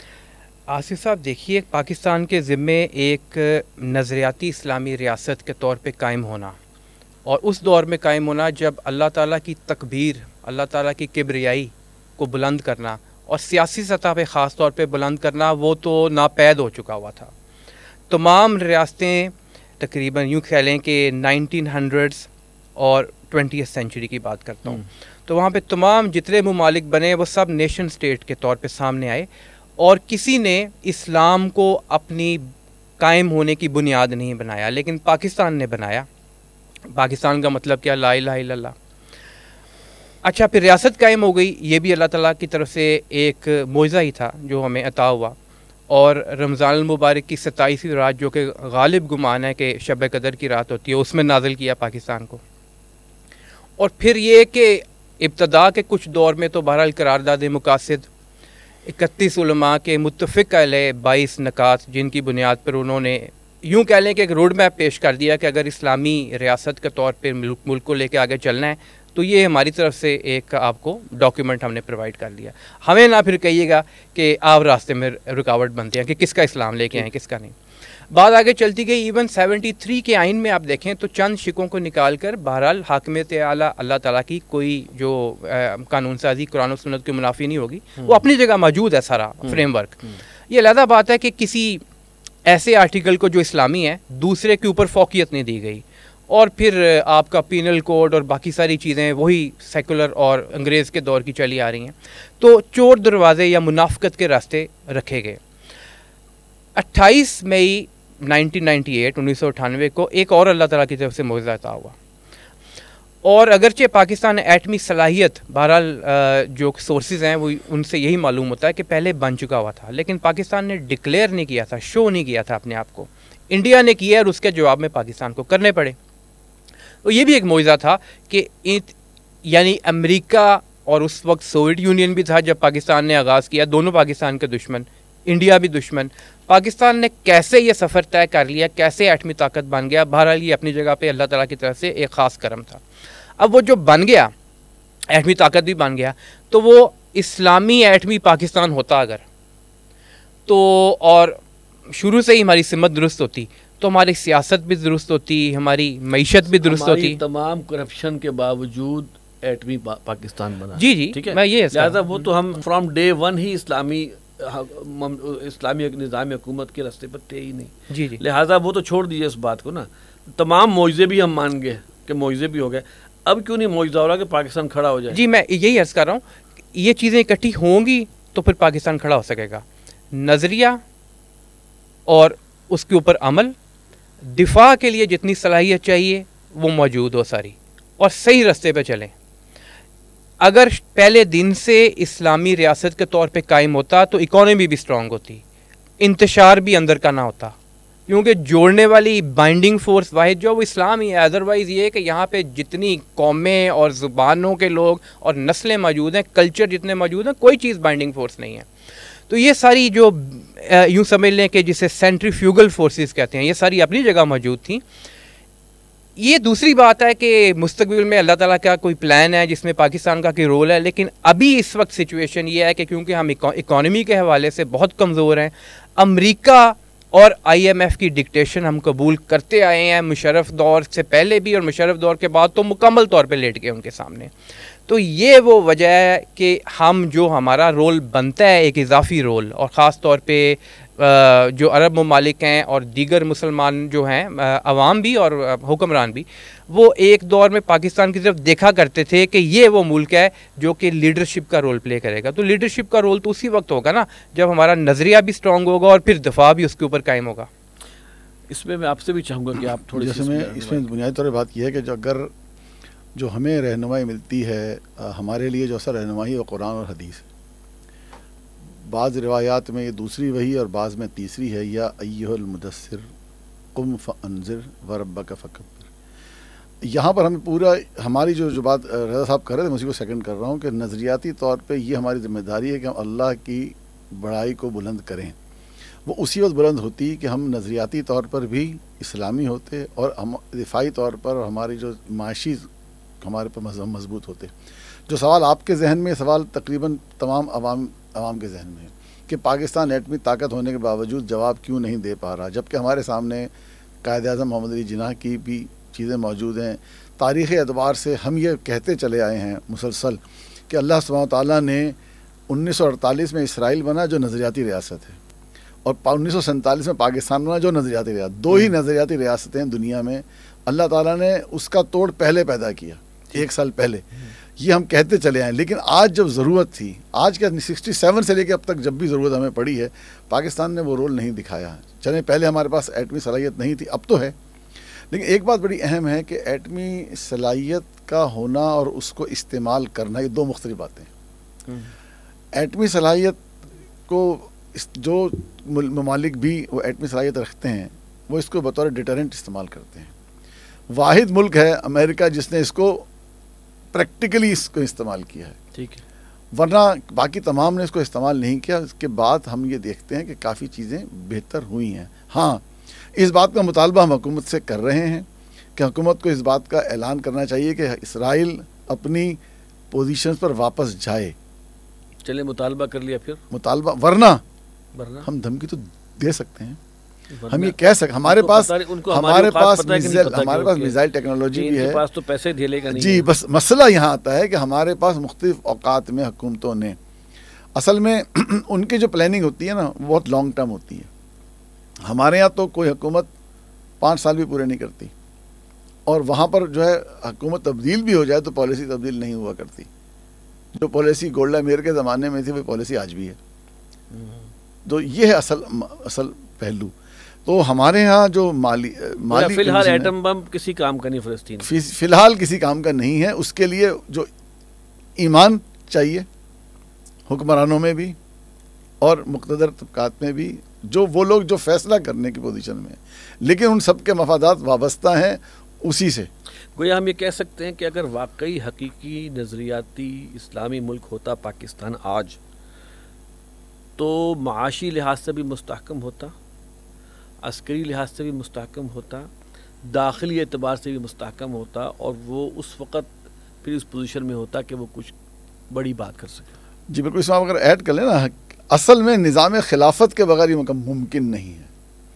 آصف صاحب دیکھیے، پاکستان کے ذمے ایک نظریاتی اسلامی ریاست کے طور پہ قائم ہونا، اور اس دور میں قائم ہونا جب اللہ تعالیٰ کی تکبیر، اللہ تعالیٰ کی کبریائی کو بلند کرنا، اور سیاسی سطح پہ خاص طور پہ بلند کرنا، وہ تو ناپید ہو چکا ہوا تھا. تمام ریاستیں تقریباً یوں کہہ لیں کہ نائنٹین ہنڈریڈس اور ٹوینٹیتھ سینچری کی بات کرتا ہوں، تو وہاں پہ تمام جتنے ممالک بنے وہ سب نیشن سٹیٹ کے طور پہ سامنے آئے، اور کسی نے اسلام کو اپنی قائم ہونے کی بنیاد نہیں بنایا، لیکن پاکستان نے بنایا۔ پاکستان کا مطلب کیا؟ لا الہ الا اللہ۔ اچھا، پھر ریاست قائم ہو گئی، یہ بھی اللہ تعالیٰ کی طرف سے ایک معجزہ ہی تھا جو ہمیں عطا ہوا، اور رمضان المبارک کی ستائیسویں رات جو کہ غالب گمان ہے کہ شب قدر کی رات ہوتی ہے، اس میں نازل کیا پاکستان کو۔ اور پھر یہ کہ ابتدا کے کچھ دور میں تو بہرحال قرارداد مقاصد، اکتیس علماء کے متفق علیہ بائیس نکات، جن کی بنیاد پر انہوں نے یوں کہہ لیں کہ ایک روڈ میپ پیش کر دیا کہ اگر اسلامی ریاست کے طور پہ ملک ملک کو لے کے آگے چلنا ہے تو یہ ہماری طرف سے ایک آپ کو ڈاکیومنٹ ہم نے پرووائڈ کر دیا۔ ہمیں نہ پھر کہیے گا کہ آپ راستے میں رکاوٹ بنتے ہیں کہ کس کا اسلام لے کے آئیں کس کا نہیں۔ بات آگے چلتی گئی، ایون سیونٹی تھری کے آئین میں آپ دیکھیں تو چند شکوں کو نکال کر بہرحال حاکمیت اعلیٰ اللہ تعالیٰ کی کوئی جو قانون سازی قرآن و سنت کے منافی نہیں ہوگی، وہ اپنی جگہ موجود ہے سارا فریم ورک۔ یہ علیحدہ بات ہے کہ کسی ایسے آرٹیکل کو جو اسلامی ہے دوسرے کے اوپر فوقیت نہیں دی گئی، اور پھر آپ کا پینل کوڈ اور باقی ساری چیزیں وہی سیکولر اور انگریز کے دور کی چلی آ رہی ہیں، تو چور دروازے یا منافقت کے راستے رکھے گئے۔ اٹھائیس مئی نائنٹین نائنٹی ایٹ انیس سو اٹھانوے کو ایک اور اللہ تعالیٰ کی طرف سے معجزہ عطا ہوا، اور اگرچہ پاکستان نے ایٹمی صلاحیت بہرحال جو سورسز ہیں وہ ان سے یہی معلوم ہوتا ہے کہ پہلے بن چکا ہوا تھا، لیکن پاکستان نے ڈکلیئر نہیں کیا تھا، شو نہیں کیا تھا اپنے آپ کو، انڈیا نے کیا اور اس کے جواب میں پاکستان کو کرنے پڑے۔ تو یہ بھی ایک معجزہ تھا کہ یعنی امریکہ اور اس وقت سوویت یونین بھی تھا جب پاکستان نے آغاز کیا، دونوں پاکستان کے دشمن، انڈیا بھی دشمن، پاکستان نے کیسے یہ سفر طے کر لیا، کیسے ایٹمی طاقت بن گیا، بہرحال یہ اپنی جگہ پہ اللہ تعالیٰ کی طرف سے ایک خاص کرم تھا۔ اب وہ جو بن گیا، ایٹمی طاقت بھی بن گیا، تو وہ اسلامی ایٹمی پاکستان ہوتا اگر تو، اور شروع سے ہی ہماری سمت درست ہوتی تو ہماری سیاست بھی درست ہوتی، ہماری معیشت بھی درست ہوتی، تمام کرپشن کے باوجود ایٹمی پاکستان بنا۔ جی جی ٹھیک ہے، میں یہ لہٰذا وہ تو ہم فرام ڈے ون ہی اسلامی اسلامی نظام حکومت کے راستے پر تھے ہی نہیں۔ جی جی لہٰذا وہ تو چھوڑ دیجیے اس بات کو نا، تمام معجزے بھی ہم مان گئے کہ معجزے بھی ہو گئے، اب کیوں نہیں معجزہ ہو رہا کہ پاکستان کھڑا ہو جائے؟ جی میں یہی عرض کر رہا ہوں، یہ چیزیں اکٹھی ہوں گی تو پھر پاکستان کھڑا ہو سکے گا۔ نظریہ اور اس کے اوپر عمل، دفاع کے لیے جتنی صلاحیت چاہیے وہ موجود ہو ساری، اور صحیح راستے پہ چلیں۔ اگر پہلے دن سے اسلامی ریاست کے طور پہ قائم ہوتا تو اکانومی بھی سٹرونگ ہوتی، انتشار بھی اندر کا نہ ہوتا، کیونکہ جوڑنے والی بائنڈنگ فورس واحد جو وہ اسلام ہی ہے۔ ادروائز یہ ہے کہ یہاں پہ جتنی قومیں اور زبانوں کے لوگ اور نسلیں موجود ہیں، کلچر جتنے موجود ہیں، کوئی چیز بائنڈنگ فورس نہیں ہے۔ تو یہ ساری جو یوں سمجھ لیں کہ جسے سینٹریفیوگل فورسز کہتے ہیں، یہ ساری اپنی جگہ موجود تھیں۔ یہ دوسری بات ہے کہ مستقبل میں اللہ تعالیٰ کا کوئی پلان ہے جس میں پاکستان کا کوئی رول ہے، لیکن ابھی اس وقت سچویشن یہ ہے کہ کیونکہ ہم اکانومی کے حوالے سے بہت کمزور ہیں، امریکہ اور آئی ایم ایف کی ڈکٹیشن ہم قبول کرتے آئے ہیں، مشرف دور سے پہلے بھی اور مشرف دور کے بعد تو مکمل طور پہ لیٹ گئے ان کے سامنے۔ تو یہ وہ وجہ ہے کہ ہم جو ہمارا رول بنتا ہے ایک اضافی رول، اور خاص طور پہ جو عرب ممالک ہیں اور دیگر مسلمان جو ہیں عوام بھی اور حکمران بھی، وہ ایک دور میں پاکستان کی طرف دیکھا کرتے تھے کہ یہ وہ ملک ہے جو کہ لیڈرشپ کا رول پلے کرے گا۔ تو لیڈرشپ کا رول تو اسی وقت ہوگا نا جب ہمارا نظریہ بھی سٹرونگ ہوگا اور پھر دفاع بھی اس کے اوپر قائم ہوگا۔ اس میں میں آپ سے بھی چاہوں گا کہ آپ تھوڑی جیسے میں اس میں بنیادی طور پہ بات یہ ہے کہ جو اگر جو ہمیں رہنمائی ملتی ہے، ہمارے لیے جو اثر رہنمائی ہے وہ قرآن اور حدیث ہے۔ بعض روایات میں یہ دوسری وہی اور بعض میں تیسری ہے، یا ایھا المدثر قم فانذر وربک فکبر۔ یہاں پر ہمیں پورا ہماری جو جو بات رضا صاحب کر رہے تھے میں اسی کو سیکنڈ کر رہا ہوں کہ نظریاتی طور پہ یہ ہماری ذمہ داری ہے کہ ہم اللہ کی بڑائی کو بلند کریں۔ وہ اسی وقت بلند ہوتی کہ ہم نظریاتی طور پر بھی اسلامی ہوتے اور ہم دفاعی طور پر ہماری جو معاشی ہمارے پر مضبوط ہوتے۔ جو سوال آپ کے ذہن میں، سوال تقریباً تمام عوام عوام کے ذہن میں ہے کہ پاکستان ایٹمی طاقت ہونے کے باوجود جواب کیوں نہیں دے پا رہا، جبکہ ہمارے سامنے قائد اعظم محمد علی جناح کی بھی چیزیں موجود ہیں۔ تاریخی اعتبار سے ہم یہ کہتے چلے آئے ہیں مسلسل کہ اللہ سبحانہ و تعالیٰ نے انیس سو اڑتالیس میں اسرائیل بنا جو نظریاتی ریاست ہے، اور انیس سو سینتالیس میں پاکستان بنا جو نظریاتی ریاست، دو ہی نظریاتی ریاستیں دنیا میں۔ اللہ تعالیٰ نے اس کا توڑ پہلے پیدا کیا، ایک سال پہلے۔ یہ ہم کہتے چلے آئے، لیکن آج جب ضرورت تھی، آج کیا سکسٹی سیون سے لے کے اب تک جب بھی ضرورت ہمیں پڑی ہے، پاکستان نے وہ رول نہیں دکھایا. چلیں پہلے ہمارے پاس ایٹمی صلاحیت نہیں تھی، اب تو ہے، لیکن ایک بات بڑی اہم ہے کہ ایٹمی صلاحیت کا ہونا اور اس کو استعمال کرنا یہ دو مختلف باتیں ہیں. ایٹمی صلاحیت کو جو ممالک بھی وہ ایٹمی صلاحیت رکھتے ہیں وہ اس کو بطور ڈیٹرنٹ استعمال کرتے ہیں. واحد ملک ہے امریکہ جس نے اس کو پریکٹیکلی اس کو استعمال کیا ہے، ٹھیک ہے، ورنہ باقی تمام نے اس کو استعمال نہیں کیا. اس کے بعد ہم یہ دیکھتے ہیں کہ کافی چیزیں بہتر ہوئی ہیں. ہاں، اس بات کا مطالبہ ہم حکومت سے کر رہے ہیں کہ حکومت کو اس بات کا اعلان کرنا چاہیے کہ اسرائیل اپنی پوزیشنز پر واپس جائے. چلے مطالبہ کر لیا پھر مطالبہ، ورنہ ورنہ ہم دھمکی تو دے سکتے ہیں، ورنہ ہم یہ کہہ سکتے، ہمارے ان کو پاس پتہ نہیں- ان کو ہمارے اوقات پاس پتہ ہے کہ نہیں میزائل پتہ ہمارے کہ پاس اوکے، میزائل ٹیکنالوجی ان بھی کے ہے. پاس تو پیسے دھیلے کا نہیں جی ہے. بس مسئلہ یہاں آتا ہے کہ ہمارے پاس مختلف اوقات میں حکومتوں نے اصل میں ان کی جو پلاننگ ہوتی ہے نا وہ بہت لانگ ٹرم ہوتی ہے. ہمارے یہاں تو کوئی حکومت پانچ سال بھی پورے نہیں کرتی، اور وہاں پر جو ہے حکومت تبدیل بھی ہو جائے تو پالیسی تبدیل نہیں ہوا کرتی. جو پالیسی گولڈا میئر کے زمانے میں تھی وہ پالیسی آج بھی ہے. تو یہ ہے اصل اصل پہلو. تو ہمارے ہاں جو مالی مالی فی الحال کنڈیشن ہے، ایٹم بم کسی کام کا نہیں فلسطین. فی فی الحال کسی کام کا نہیں ہے. اس کے لیے جو ایمان چاہیے حکمرانوں میں بھی اور مقتدر طبقات میں بھی، جو وہ لوگ جو فیصلہ کرنے کی پوزیشن میں ہیں، لیکن ان سب کے مفادات وابستہ ہیں اسی سے. گویا ہم یہ کہہ سکتے ہیں کہ اگر واقعی حقیقی نظریاتی اسلامی ملک ہوتا پاکستان آج، تو معاشی لحاظ سے بھی مستحکم ہوتا، عسکری لحاظ سے بھی مستحکم ہوتا، داخلی اعتبار سے بھی مستحکم ہوتا، اور وہ اس وقت پھر اس پوزیشن میں ہوتا کہ وہ کچھ بڑی بات کر سکے. جی بالکل. اس میں آپ اگر ایڈ کر لیں نا، اصل میں نظام خلافت کے بغیر یہ ممکن نہیں ہے.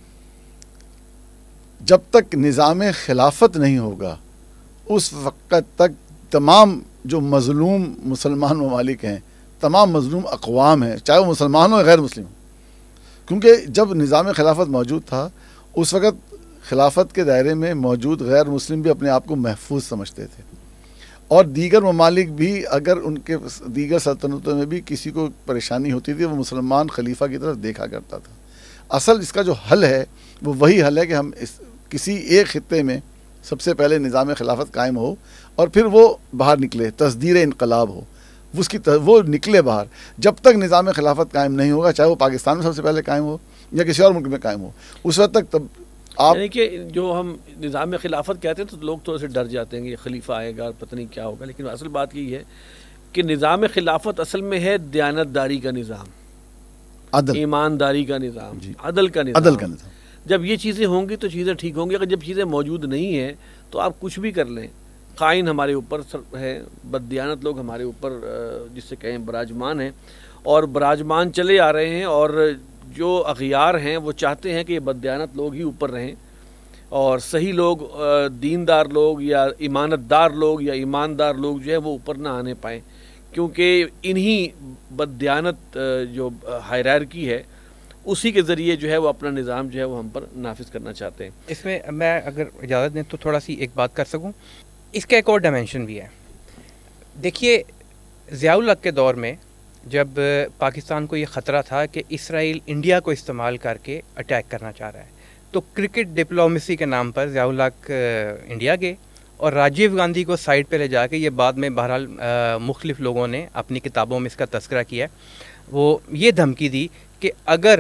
جب تک نظام خلافت نہیں ہوگا اس وقت تک تمام جو مظلوم مسلمان ممالک ہیں، تمام مظلوم اقوام ہیں، چاہے وہ مسلمان ہوں یا غیر مسلم ہوں، کیونکہ جب نظام خلافت موجود تھا اس وقت خلافت کے دائرے میں موجود غیر مسلم بھی اپنے آپ کو محفوظ سمجھتے تھے، اور دیگر ممالک بھی اگر ان کے دیگر سلطنتوں میں بھی کسی کو پریشانی ہوتی تھی وہ مسلمان خلیفہ کی طرف دیکھا کرتا تھا. اصل اس کا جو حل ہے وہ وہی حل ہے کہ ہم اس کسی ایک خطے میں سب سے پہلے نظام خلافت قائم ہو اور پھر وہ باہر نکلے، تصدیر انقلاب ہو، اس کی وہ نکلے باہر. جب تک نظام خلافت قائم نہیں ہوگا، چاہے وہ پاکستان میں سب سے پہلے قائم ہو یا کسی اور ملک میں قائم ہو، اس وقت تک تب آپ یعنی کہ جو ہم نظام خلافت کہتے ہیں تو لوگ تھوڑے سے ڈر جاتے ہیں کہ یہ خلیفہ آئے گا اور پتہ نہیں کیا ہوگا، لیکن اصل بات یہی ہے کہ نظام خلافت اصل میں ہے دیانت داری کا نظام، عدل، ایمانداری کا نظام، جی، عدل کا نظام. عدل کا نظام. جب یہ چیزیں ہوں گی تو چیزیں ٹھیک ہوں گی. اگر جب چیزیں موجود نہیں ہیں تو آپ کچھ بھی کر لیں، خائن ہمارے اوپر ہے، بددیانت لوگ ہمارے اوپر جس سے کہیں براجمان ہیں، اور براجمان چلے آ رہے ہیں، اور جو اغیار ہیں وہ چاہتے ہیں کہ یہ بددیانت لوگ ہی اوپر رہیں، اور صحیح لوگ، دیندار لوگ یا ایمانت دار لوگ یا ایماندار لوگ جو ہے وہ اوپر نہ آنے پائیں، کیونکہ انہی بددیانت جو ہائرارکی ہے اسی کے ذریعے جو ہے وہ اپنا نظام جو ہے وہ ہم پر نافذ کرنا چاہتے ہیں. اس میں میں اگر اجازت دیں تو تھوڑا سی ایک بات کر سکوں. اس کا ایک اور ڈائمینشن بھی ہے. دیکھیے، ضیاء الحق کے دور میں جب پاکستان کو یہ خطرہ تھا کہ اسرائیل انڈیا کو استعمال کر کے اٹیک کرنا چاہ رہا ہے، تو کرکٹ ڈپلومیسی کے نام پر ضیاء الحق انڈیا گئے اور راجیو گاندھی کو سائڈ پہ لے جا کے، یہ بعد میں بہرحال مختلف لوگوں نے اپنی کتابوں میں اس کا تذکرہ کیا ہے، وہ یہ دھمکی دی کہ اگر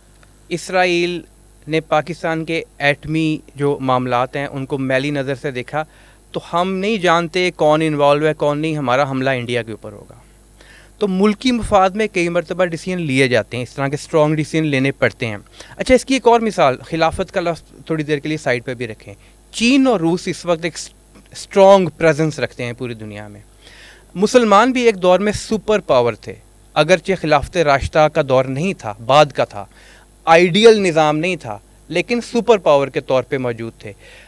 اسرائیل نے پاکستان کے ایٹمی جو معاملات ہیں ان کو میلی نظر سے دیکھا تو ہم نہیں جانتے کون انوالو ہے کون نہیں، ہمارا حملہ انڈیا کے اوپر ہوگا. تو ملکی مفاد میں کئی مرتبہ ڈیسیجن لیے جاتے ہیں، اس طرح کے اسٹرانگ ڈیسیجن لینے پڑتے ہیں. اچھا، اس کی ایک اور مثال، خلافت کا لفظ تھوڑی دیر کے لیے سائڈ پہ بھی رکھیں. چین اور روس اس وقت ایک اسٹرانگ پریزنس رکھتے ہیں پوری دنیا میں. مسلمان بھی ایک دور میں سپر پاور تھے، اگرچہ خلافت راشدہ کا دور نہیں تھا، بعد کا تھا، آئیڈیل نظام نہیں تھا، لیکن سپر پاور کے طور پہ موجود تھے.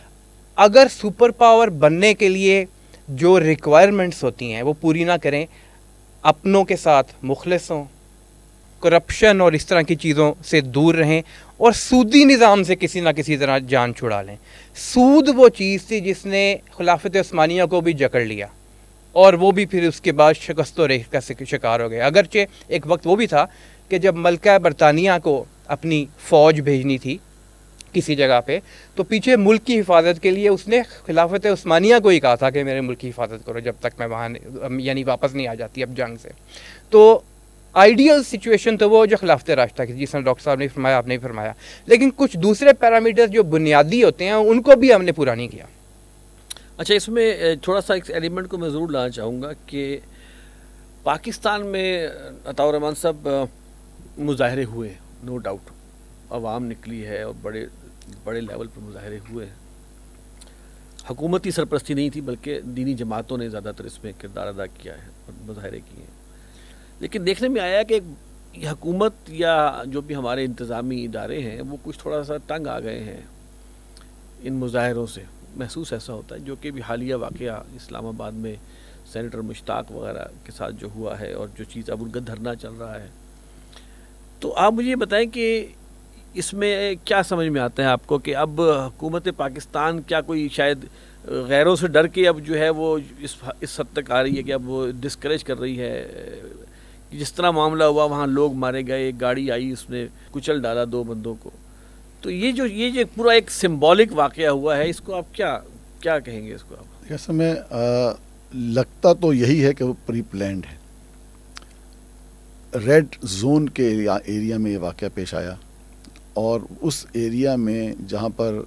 اگر سپر پاور بننے کے لیے جو ریکوائرمنٹس ہوتی ہیں وہ پوری نہ کریں، اپنوں کے ساتھ مخلص ہوں، کرپشن اور اس طرح کی چیزوں سے دور رہیں، اور سودی نظام سے کسی نہ کسی طرح جان چھڑا لیں. سود وہ چیز تھی جس نے خلافت عثمانیہ کو بھی جکڑ لیا. اور وہ بھی پھر اس کے بعد شکست و ریخت کا شکار ہو گئے. اگرچہ ایک وقت وہ بھی تھا کہ جب ملکہ برطانیہ کو اپنی فوج بھیجنی تھی کسی جگہ پہ, تو پیچھے ملک کی حفاظت کے لیے اس نے خلافت عثمانیہ کو ہی کہا تھا کہ میرے ملک کی حفاظت کرو جب تک میں وہاں یعنی واپس نہیں آ جاتی اب جنگ سے. تو آئیڈیل سچویشن تو وہ جو خلافت راشدہ کی, جس نے ڈاکٹر صاحب نے فرمایا آپ نے فرمایا, لیکن کچھ دوسرے پیرامیٹرز جو بنیادی ہوتے ہیں ان کو بھی ہم نے پورا نہیں کیا. اچھا, اس میں تھوڑا سا ایک ایلیمنٹ کو میں ضرور لانا چاہوں گا کہ پاکستان میں عطاء الرحمان صاحب مظاہرے ہوئے, نو ڈاؤٹ, عوام نکلی ہے اور بڑے بڑے لیول پر مظاہرے ہوئے ہیں. حکومتی سرپرستی نہیں تھی بلکہ دینی جماعتوں نے زیادہ تر اس میں کردار ادا کیا ہے اور مظاہرے کیے ہیں. لیکن دیکھنے میں آیا کہ حکومت یا جو بھی ہمارے انتظامی ادارے ہیں وہ کچھ تھوڑا سا تنگ آ گئے ہیں ان مظاہروں سے. محسوس ایسا ہوتا ہے, جو کہ بھی حالیہ واقعہ اسلام آباد میں سینیٹر مشتاق وغیرہ کے ساتھ جو ہوا ہے اور جو چیز اب ان کا دھرنا چل رہا ہے. تو آپ مجھے یہ بتائیں کہ اس میں کیا سمجھ میں آتا ہے آپ کو کہ اب حکومت پاکستان کیا کوئی شاید غیروں سے ڈر کے اب جو ہے وہ اس اس حد تک آ رہی ہے کہ اب وہ ڈسکریج کر رہی ہے, جس طرح معاملہ ہوا وہاں لوگ مارے گئے, ایک گاڑی آئی اس نے کچل ڈالا دو بندوں کو. تو یہ جو یہ جو پورا ایک سمبولک واقعہ ہوا ہے, اس کو آپ کیا کیا کہیں گے اس کو آپ؟ اس میں لگتا تو یہی ہے کہ وہ پری پلانڈ ہے. ریڈ زون کے ایریا میں یہ واقعہ پیش آیا اور اس ایریا میں جہاں پر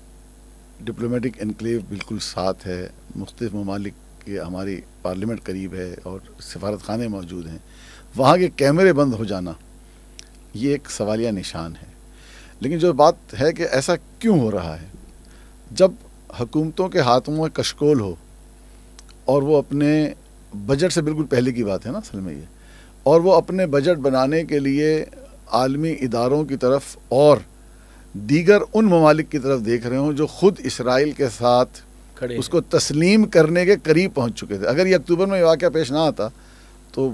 ڈپلومیٹک انکلیو بالکل ساتھ ہے, مختلف ممالک کے ہماری پارلیمنٹ قریب ہے اور سفارت خانے موجود ہیں, وہاں کے کیمرے بند ہو جانا یہ ایک سوالیہ نشان ہے. لیکن جو بات ہے کہ ایسا کیوں ہو رہا ہے, جب حکومتوں کے ہاتھوں میں کشکول ہو اور وہ اپنے بجٹ سے بالکل پہلے کی بات ہے نا اصل میں یہ, اور وہ اپنے بجٹ بنانے کے لیے عالمی اداروں کی طرف اور دیگر ان ممالک کی طرف دیکھ رہے ہوں جو خود اسرائیل کے ساتھ اس کو تسلیم کرنے کے قریب پہنچ چکے تھے. اگر یہ اکتوبر میں واقعہ پیش نہ آتا تو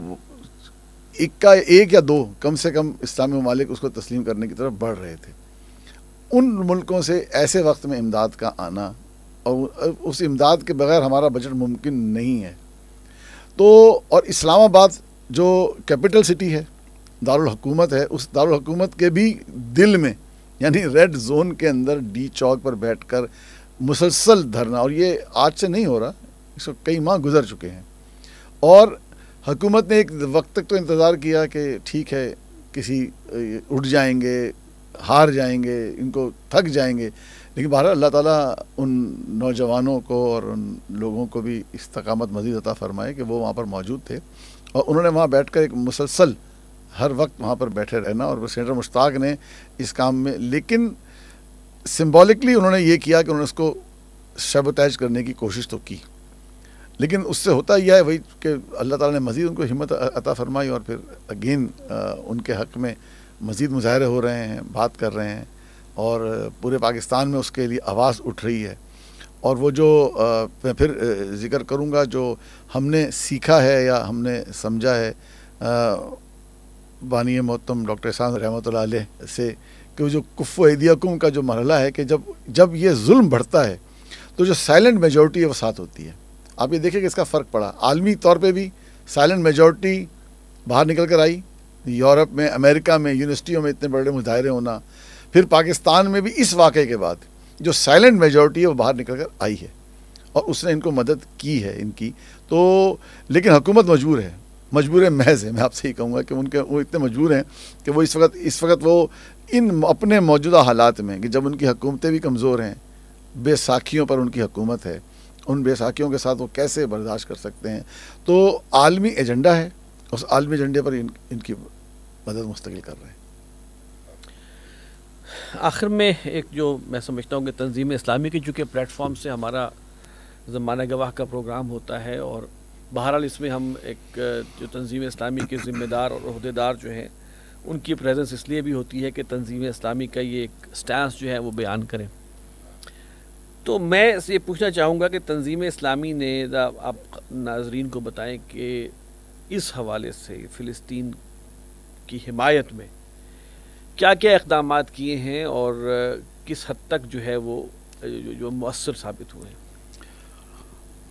اکا ایک یا دو کم سے کم اسلامی ممالک اس کو تسلیم کرنے کی طرف بڑھ رہے تھے. ان ملکوں سے ایسے وقت میں امداد کا آنا اور اس امداد کے بغیر ہمارا بجٹ ممکن نہیں ہے. تو اور اسلام آباد جو کیپٹل سٹی ہے, دارالحکومت ہے, اس دارالحکومت کے بھی دل میں یعنی ریڈ زون کے اندر ڈی چوک پر بیٹھ کر مسلسل دھرنا, اور یہ آج سے نہیں ہو رہا, اس کو کئی ماہ گزر چکے ہیں. اور حکومت نے ایک وقت تک تو انتظار کیا کہ ٹھیک ہے کسی اٹھ جائیں گے, ہار جائیں گے, ان کو تھک جائیں گے, لیکن بہرحال اللہ تعالیٰ ان نوجوانوں کو اور ان لوگوں کو بھی استقامت مزید عطا فرمائے کہ وہ وہاں پر موجود تھے اور انہوں نے وہاں بیٹھ کر ایک مسلسل ہر وقت وہاں پر بیٹھے رہنا. اور سینیٹر مشتاق نے اس کام میں لیکن سمبولکلی انہوں نے یہ کیا کہ انہوں نے اس کو سیبوتیج کرنے کی کوشش تو کی, لیکن اس سے ہوتا یہ ہے وہی کہ اللہ تعالیٰ نے مزید ان کو ہمت عطا فرمائی اور پھر اگین ان کے حق میں مزید مظاہرے ہو رہے ہیں, بات کر رہے ہیں اور پورے پاکستان میں اس کے لیے آواز اٹھ رہی ہے. اور وہ جو میں پھر ذکر کروں گا جو ہم نے سیکھا ہے یا ہم نے سمجھا ہے بانی محترم ڈاکٹر احسان رحمۃ اللہ علیہ سے, کہ وہ جو کف و ایدیکم کا جو مرحلہ ہے کہ جب جب یہ ظلم بڑھتا ہے تو جو سائلنٹ میجورٹی ہے وہ ساتھ ہوتی ہے. آپ یہ دیکھیں کہ اس کا فرق پڑا عالمی طور پہ بھی, سائلنٹ میجورٹی باہر نکل کر آئی, یورپ میں, امریکہ میں, یونیورسٹیوں میں اتنے بڑے مظاہرے ہونا, پھر پاکستان میں بھی اس واقعے کے بعد جو سائلنٹ میجورٹی ہے وہ باہر نکل کر آئی ہے اور اس نے ان کو مدد کی ہے ان کی. تو لیکن حکومت مجبور ہے, مجبور محض ہے, میں آپ سے ہی کہوں گا کہ ان کے وہ اتنے مجبور ہیں کہ وہ اس وقت اس وقت وہ ان اپنے موجودہ حالات میں کہ جب ان کی حکومتیں بھی کمزور ہیں, بے ساکھیوں پر ان کی حکومت ہے, ان بے ساکھیوں کے ساتھ وہ کیسے برداشت کر سکتے ہیں. تو عالمی ایجنڈا ہے, اس عالمی ایجنڈے پر ان, ان کی مدد مستقل کر رہے ہیں. آخر میں ایک جو میں سمجھتا ہوں کہ تنظیم اسلامی کی چونکہ پلیٹ فارم سے ہمارا زمانہ گواہ کا پروگرام ہوتا ہے اور بہرحال اس میں ہم ایک جو تنظیم اسلامی کے ذمہ دار اور عہدیدار جو ہیں ان کی پریزنس اس لیے بھی ہوتی ہے کہ تنظیم اسلامی کا یہ ایک سٹانس جو ہے وہ بیان کریں. تو میں یہ پوچھنا چاہوں گا کہ تنظیم اسلامی نے آپ ناظرین کو بتائیں کہ اس حوالے سے فلسطین کی حمایت میں کیا کیا اقدامات کیے ہیں اور کس حد تک جو ہے وہ جو مؤثر ثابت ہوئے ہیں.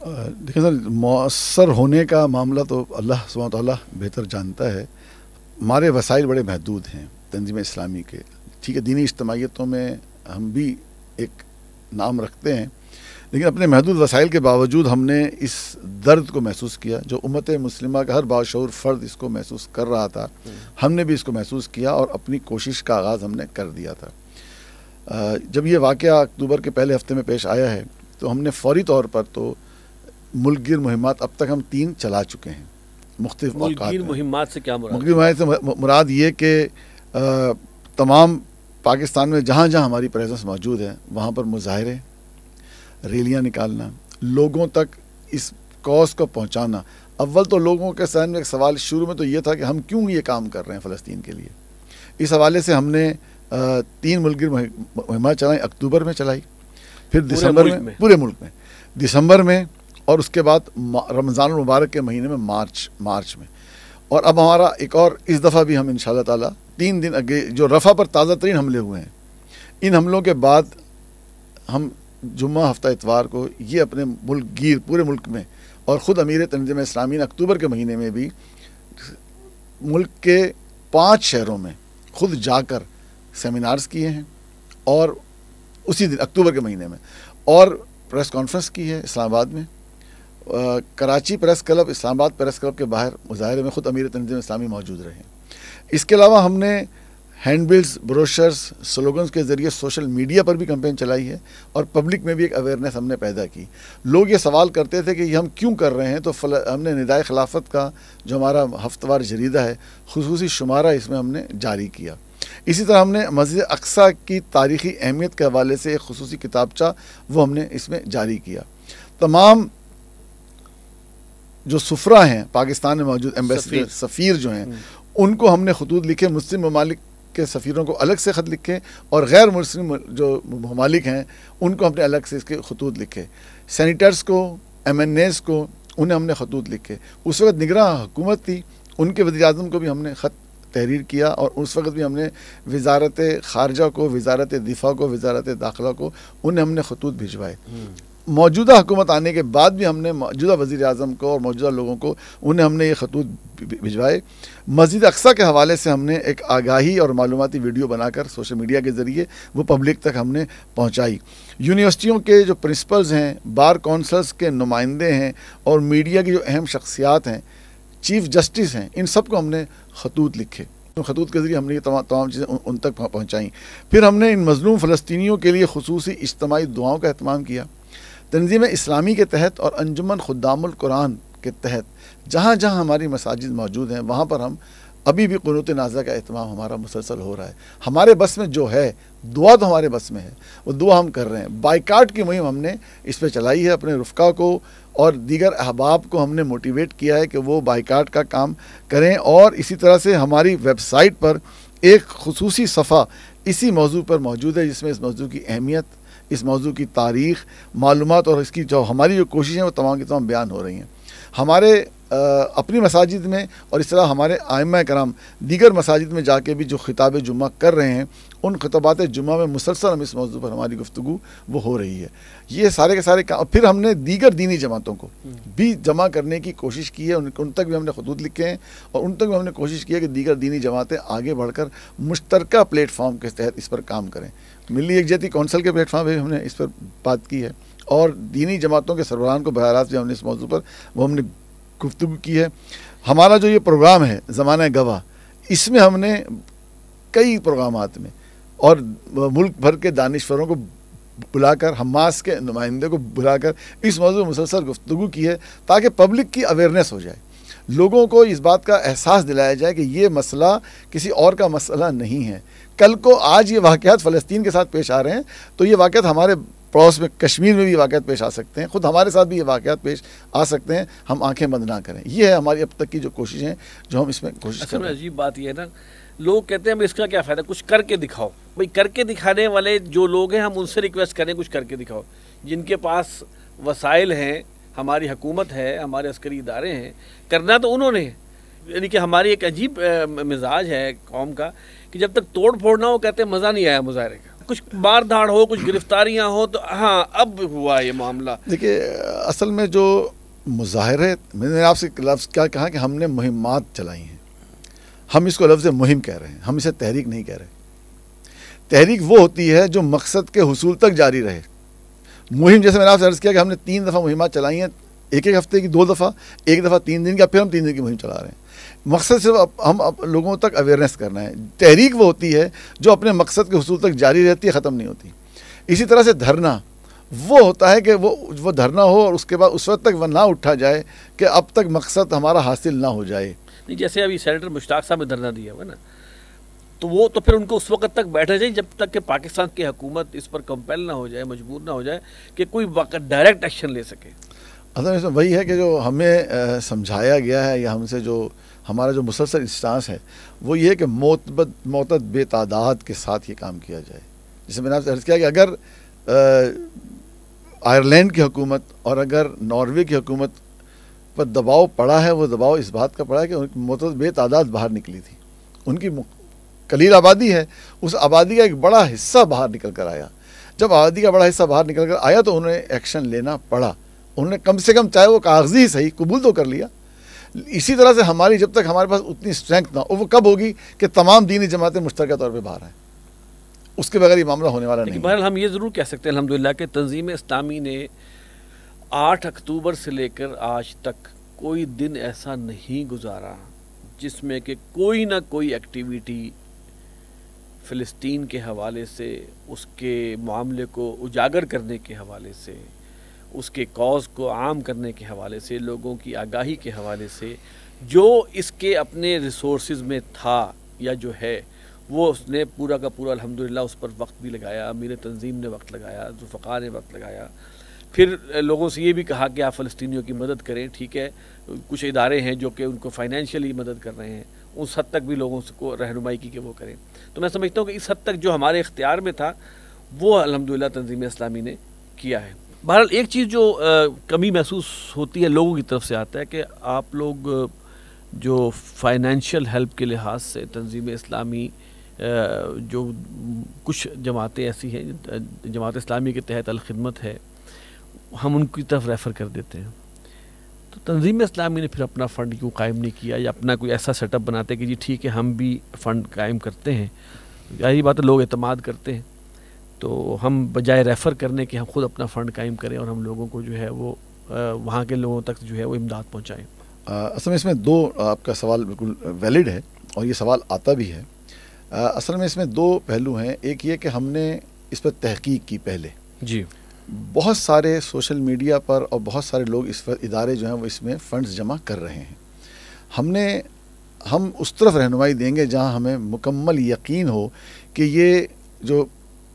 دیکھیں سر، مؤثر ہونے کا معاملہ تو اللہ سبحانہ تعالیٰ بہتر جانتا ہے. ہمارے وسائل بڑے محدود ہیں تنظیم اسلامی کے. ٹھیک ہے، دینی اجتماعیتوں میں ہم بھی ایک نام رکھتے ہیں، لیکن اپنے محدود وسائل کے باوجود ہم نے اس درد کو محسوس کیا جو امت مسلمہ کا ہر باشعور فرد اس کو محسوس کر رہا تھا. ہم نے بھی اس کو محسوس کیا اور اپنی کوشش کا آغاز ہم نے کر دیا تھا. جب یہ واقعہ اکتوبر کے پہلے ہفتے میں پیش آیا ہے تو ہم نے فوری طور پر تو ملک گیر مہمات اب تک ہم تین چلا چکے ہیں مختلف ملک گیر مہمات سے کیا مراد؟ ملک گیر مہمات سے مراد یہ کہ تمام پاکستان میں جہاں جہاں ہماری پریزنس موجود ہے وہاں پر مظاہرے، ریلیاں نکالنا، لوگوں تک اس کاز کو پہنچانا. اول تو لوگوں کے ذہن میں ایک سوال شروع میں تو یہ تھا کہ ہم کیوں یہ کام کر رہے ہیں فلسطین کے لیے. اس حوالے سے ہم نے تین ملک گیر مہمات چلائیں. اکتوبر میں چلائی، پھر دسمبر میں پورے ملک میں، دسمبر میں، اور اس کے بعد رمضان المبارک کے مہینے میں مارچ مارچ میں. اور اب ہمارا ایک اور اس دفعہ بھی ہم انشاءاللہ تعالیٰ تین دن اگے جو رفح پر تازہ ترین حملے ہوئے ہیں، ان حملوں کے بعد ہم جمعہ ہفتہ اتوار کو یہ اپنے ملک گیر پورے ملک میں اور خود امیر تنظیم اسلامی نے اکتوبر کے مہینے میں بھی ملک کے پانچ شہروں میں خود جا کر سیمینارز کیے ہیں، اور اسی دن اکتوبر کے مہینے میں اور پریس کانفرنس کی ہے اسلام آباد میں. کراچی پریس کلب، اسلام آباد پریس کلب کے باہر مظاہرے میں خود امیر تنظیم اسلامی موجود رہے ہیں. اس کے علاوہ ہم نے ہینڈ بلز، بروشرز، سلوگنز کے ذریعے سوشل میڈیا پر بھی کمپین چلائی ہے اور پبلک میں بھی ایک اویئرنیس ہم نے پیدا کی. لوگ یہ سوال کرتے تھے کہ یہ ہم کیوں کر رہے ہیں، تو ہم نے ندائے خلافت کا جو ہمارا ہفتہ وار جریدہ ہے خصوصی شمارہ اس میں ہم نے جاری کیا. اسی طرح ہم نے مسجد اقصیٰ کی تاریخی اہمیت کے حوالے سے ایک خصوصی کتابچہ وہ ہم نے اس میں جاری کیا. تمام جو سفراء ہیں پاکستان میں موجود، ایمبیسڈر، سفیر جو ہیں، ان کو ہم نے خطوط لکھے. مسلم ممالک کے سفیروں کو الگ سے خط لکھے اور غیر مسلم جو ممالک ہیں ان کو ہم نے الگ سے اس کے خطوط لکھے. سینیٹرز کو، ایم این ایز کو، انہیں ہم نے خطوط لکھے. اس وقت نگراں حکومت تھی، ان کے وزیر اعظم کو بھی ہم نے خط تحریر کیا، اور اس وقت بھی ہم نے وزارت خارجہ کو، وزارت دفاع کو، وزارت داخلہ کو، انہیں ہم نے خطوط بھجوائے. موجودہ حکومت آنے کے بعد بھی ہم نے موجودہ وزیر اعظم کو اور موجودہ لوگوں کو انہیں ہم نے یہ خطوط بھجوائے. مسجد اقصیٰ کے حوالے سے ہم نے ایک آگاہی اور معلوماتی ویڈیو بنا کر سوشل میڈیا کے ذریعے وہ پبلک تک ہم نے پہنچائی. یونیورسٹیوں کے جو پرنسپلز ہیں، بار کونسلز کے نمائندے ہیں، اور میڈیا کی جو اہم شخصیات ہیں، چیف جسٹس ہیں، ان سب کو ہم نے خطوط لکھے. خطوط کے ذریعے ہم نے یہ تمام تمام چیزیں ان تک پہنچائیں. پھر ہم نے ان مظلوم فلسطینیوں کے لیے خصوصی اجتماعی دعاؤں کا اہتمام کیا. تنظیم اسلامی کے تحت اور انجمن خدام القرآن کے تحت جہاں جہاں ہماری مساجد موجود ہیں وہاں پر ہم ابھی بھی قنوت نازلہ کا اہتمام ہمارا مسلسل ہو رہا ہے. ہمارے بس میں جو ہے، دعا تو ہمارے بس میں ہے، وہ دعا ہم کر رہے ہیں. بائیکاٹ کی مہم ہم نے اس پہ چلائی ہے. اپنے رفقا کو اور دیگر احباب کو ہم نے موٹیویٹ کیا ہے کہ وہ بائیکاٹ کا کام کریں، اور اسی طرح سے ہماری ویب سائٹ پر ایک خصوصی صفحہ اسی موضوع پر موجود ہے جس میں اس موضوع کی اہمیت، اس موضوع کی تاریخ، معلومات اور اس کی جو ہماری جو کوششیں ہیں وہ تمام کی تمام بیان ہو رہی ہیں. ہمارے اپنی مساجد میں اور اس طرح ہمارے ائمہ کرام دیگر مساجد میں جا کے بھی جو خطاب جمعہ کر رہے ہیں، ان خطبات جمعہ میں مسلسل ہم اس موضوع پر ہماری گفتگو وہ ہو رہی ہے. یہ سارے کے سارے کام. پھر ہم نے دیگر دینی جماعتوں کو بھی جمع کرنے کی کوشش کی ہے. ان تک بھی ہم نے خطوط لکھے ہیں اور ان تک بھی ہم نے کوشش کی ہے کہ دیگر دینی جماعتیں آگے بڑھ کر مشترکہ پلیٹ فارم کے تحت اس پر کام کریں. ملی یکجہتی کونسل کے پلیٹ فارم پہ ہم نے اس پر بات کی ہے، اور دینی جماعتوں کے سربراہان کو بہر راست بھی ہم نے اس موضوع پر وہ ہم نے گفتگو کی ہے. ہمارا جو یہ پروگرام ہے زمانہ گواہ، اس میں ہم نے کئی پروگرامات میں اور ملک بھر کے دانشوروں کو بلا کر، حماس کے نمائندے کو بلا کر اس موضوع میں مسلسل گفتگو کی ہے تاکہ پبلک کی اویئرنیس ہو جائے، لوگوں کو اس بات کا احساس دلایا جائے کہ یہ مسئلہ کسی اور کا مسئلہ نہیں ہے. کل کو آج یہ واقعات فلسطین کے ساتھ پیش آ رہے ہیں تو یہ واقعات ہمارے پڑوس میں کشمیر میں بھی واقعات پیش آ سکتے ہیں، خود ہمارے ساتھ بھی یہ واقعات پیش آ سکتے ہیں. ہم آنکھیں بند نہ کریں. یہ ہے ہماری اب تک کی جو کوششیں جو ہم اس میں کوشش کر رہے ہیں. عجیب بات یہ ہے نا، لوگ کہتے ہیں اس کا کیا فائدہ، کچھ کر کے دکھاؤ. بھائی کر کے دکھانے والے جو لوگ ہیں ہم ان سے ریکویسٹ کریں کچھ کر کے دکھاؤ. جن کے پاس وسائل ہیں، ہماری حکومت ہے، ہمارے عسکری ادارے ہیں، کرنا تو انہوں نے. یعنی کہ ہماری ایک عجیب مزاج ہے قوم کا کہ جب تک توڑ پھوڑ نہ ہو کہتے ہیں مزہ نہیں آیا مظاہرے کا. کچھ مار دھاڑ ہو, کچھ گرفتاریاں ہو, تو ہاں اب ہوا یہ معاملہ. دیکھیے اصل میں جو مظاہرے, میں نے آپ سے لفظ کیا کہا کہ ہم نے مہمات چلائی ہیں, ہم اس کو لفظ مہم کہہ رہے ہیں, ہم اسے تحریک نہیں کہہ رہے. تحریک وہ ہوتی ہے جو مقصد کے حصول تک جاری رہے. مہم جیسے میں نے آپ سے عرض کیا کہ ہم نے تین دفعہ مہمات چلائی ہیں, ایک ایک ہفتے کی دو دفعہ, ایک دفعہ تین دن کا, پھر ہم تین دن کی مہم چلا رہے ہیں. مقصد صرف ہم لوگوں تک اویئرنیس کرنا ہے. تحریک وہ ہوتی ہے جو اپنے مقصد کے حصول تک جاری رہتی ہے, ختم نہیں ہوتی. اسی طرح سے دھرنا وہ ہوتا ہے کہ وہ وہ دھرنا ہو اور اس کے بعد اس وقت تک وہ نہ اٹھا جائے کہ اب تک مقصد ہمارا حاصل نہ ہو جائے. نہیں, جیسے ابھی سینیٹر مشتاق صاحب نے دھرنا دیا ہوا نا, تو وہ تو پھر ان کو اس وقت تک بیٹھنا چاہیے جب تک کہ پاکستان کی حکومت اس پر کمپیل نہ ہو جائے, مجبور نہ ہو جائے کہ کوئی ڈائریکٹ ایکشن لے سکے. اصل میں وہی ہے کہ جو ہمیں سمجھایا گیا ہے یا ہم سے جو ہمارا جو مسلسل اسٹانس ہے وہ یہ ہے کہ معتبد معتد بے تعداد کے ساتھ یہ کام کیا جائے. جسے میں نے آپ سے عرض کیا کہ اگر آئرلینڈ کی حکومت اور اگر ناروے کی حکومت پر دباؤ پڑا ہے, وہ دباؤ اس بات کا پڑا ہے کہ ان کی معتد بے تعداد باہر نکلی تھی. ان کی قلیل آبادی ہے, اس آبادی کا ایک بڑا حصہ باہر نکل کر آیا. جب آبادی کا بڑا حصہ باہر نکل کر آیا تو انہیں ایکشن لینا پڑا. انہوں نے کم سے کم چاہے وہ کاغذی ہی صحیح قبول تو کر لیا. اسی طرح سے ہماری جب تک ہمارے پاس اتنی اسٹرینتھ نہ ہو, وہ کب ہوگی کہ تمام دینی جماعتیں مشترکہ طور پہ باہر ہیں. اس کے بغیر یہ معاملہ ہونے والا نہیں. بہرحال ہم یہ ضرور کہہ سکتے ہیں الحمدللہ کہ تنظیم اسلامی نے آٹھ اکتوبر سے لے کر آج تک کوئی دن ایسا نہیں گزارا جس میں کہ کوئی نہ کوئی ایکٹیویٹی فلسطین کے حوالے سے, اس کے معاملے کو اجاگر کرنے کے حوالے سے, اس کے کاز کو عام کرنے کے حوالے سے, لوگوں کی آگاہی کے حوالے سے, جو اس کے اپنے ریسورسز میں تھا یا جو ہے وہ اس نے پورا کا پورا الحمدللہ اس پر وقت بھی لگایا. امیر تنظیم نے وقت لگایا, ذوالفقار نے وقت لگایا. پھر لوگوں سے یہ بھی کہا کہ آپ فلسطینیوں کی مدد کریں. ٹھیک ہے, کچھ ادارے ہیں جو کہ ان کو فائنینشلی مدد کر رہے ہیں, اس حد تک بھی لوگوں کو رہنمائی کی کہ وہ کریں. تو میں سمجھتا ہوں کہ اس حد تک جو ہمارے اختیار میں تھا وہ الحمدللہ تنظیم اسلامی نے کیا ہے. بہرحال ایک چیز جو کمی محسوس ہوتی ہے لوگوں کی طرف سے آتا ہے کہ آپ لوگ جو فائنینشیل ہیلپ کے لحاظ سے تنظیم اسلامی جو کچھ جماعتیں ایسی ہیں, جماعت اسلامی کے تحت الخدمت ہے, ہم ان کی طرف ریفر کر دیتے ہیں. تو تنظیم اسلامی نے پھر اپنا فنڈ کیوں قائم نہیں کیا, یا اپنا کوئی ایسا سیٹ اپ بناتے کہ جی ٹھیک ہے ہم بھی فنڈ قائم کرتے ہیں. یہی بات ہے, لوگ اعتماد کرتے ہیں, تو ہم بجائے ریفر کرنے کے ہم خود اپنا فنڈ قائم کریں اور ہم لوگوں کو جو ہے وہ وہاں کے لوگوں تک جو ہے وہ امداد پہنچائیں. اصل میں اس میں دو, آپ کا سوال بالکل ویلڈ ہے اور یہ سوال آتا بھی ہے. اصل میں اس میں دو پہلو ہیں. ایک یہ کہ ہم نے اس پر تحقیق کی پہلے. جی, بہت سارے سوشل میڈیا پر اور بہت سارے لوگ اس پر ادارے جو ہیں وہ اس میں فنڈز جمع کر رہے ہیں. ہم نے ہم اس طرف رہنمائی دیں گے جہاں ہمیں مکمل یقین ہو کہ یہ جو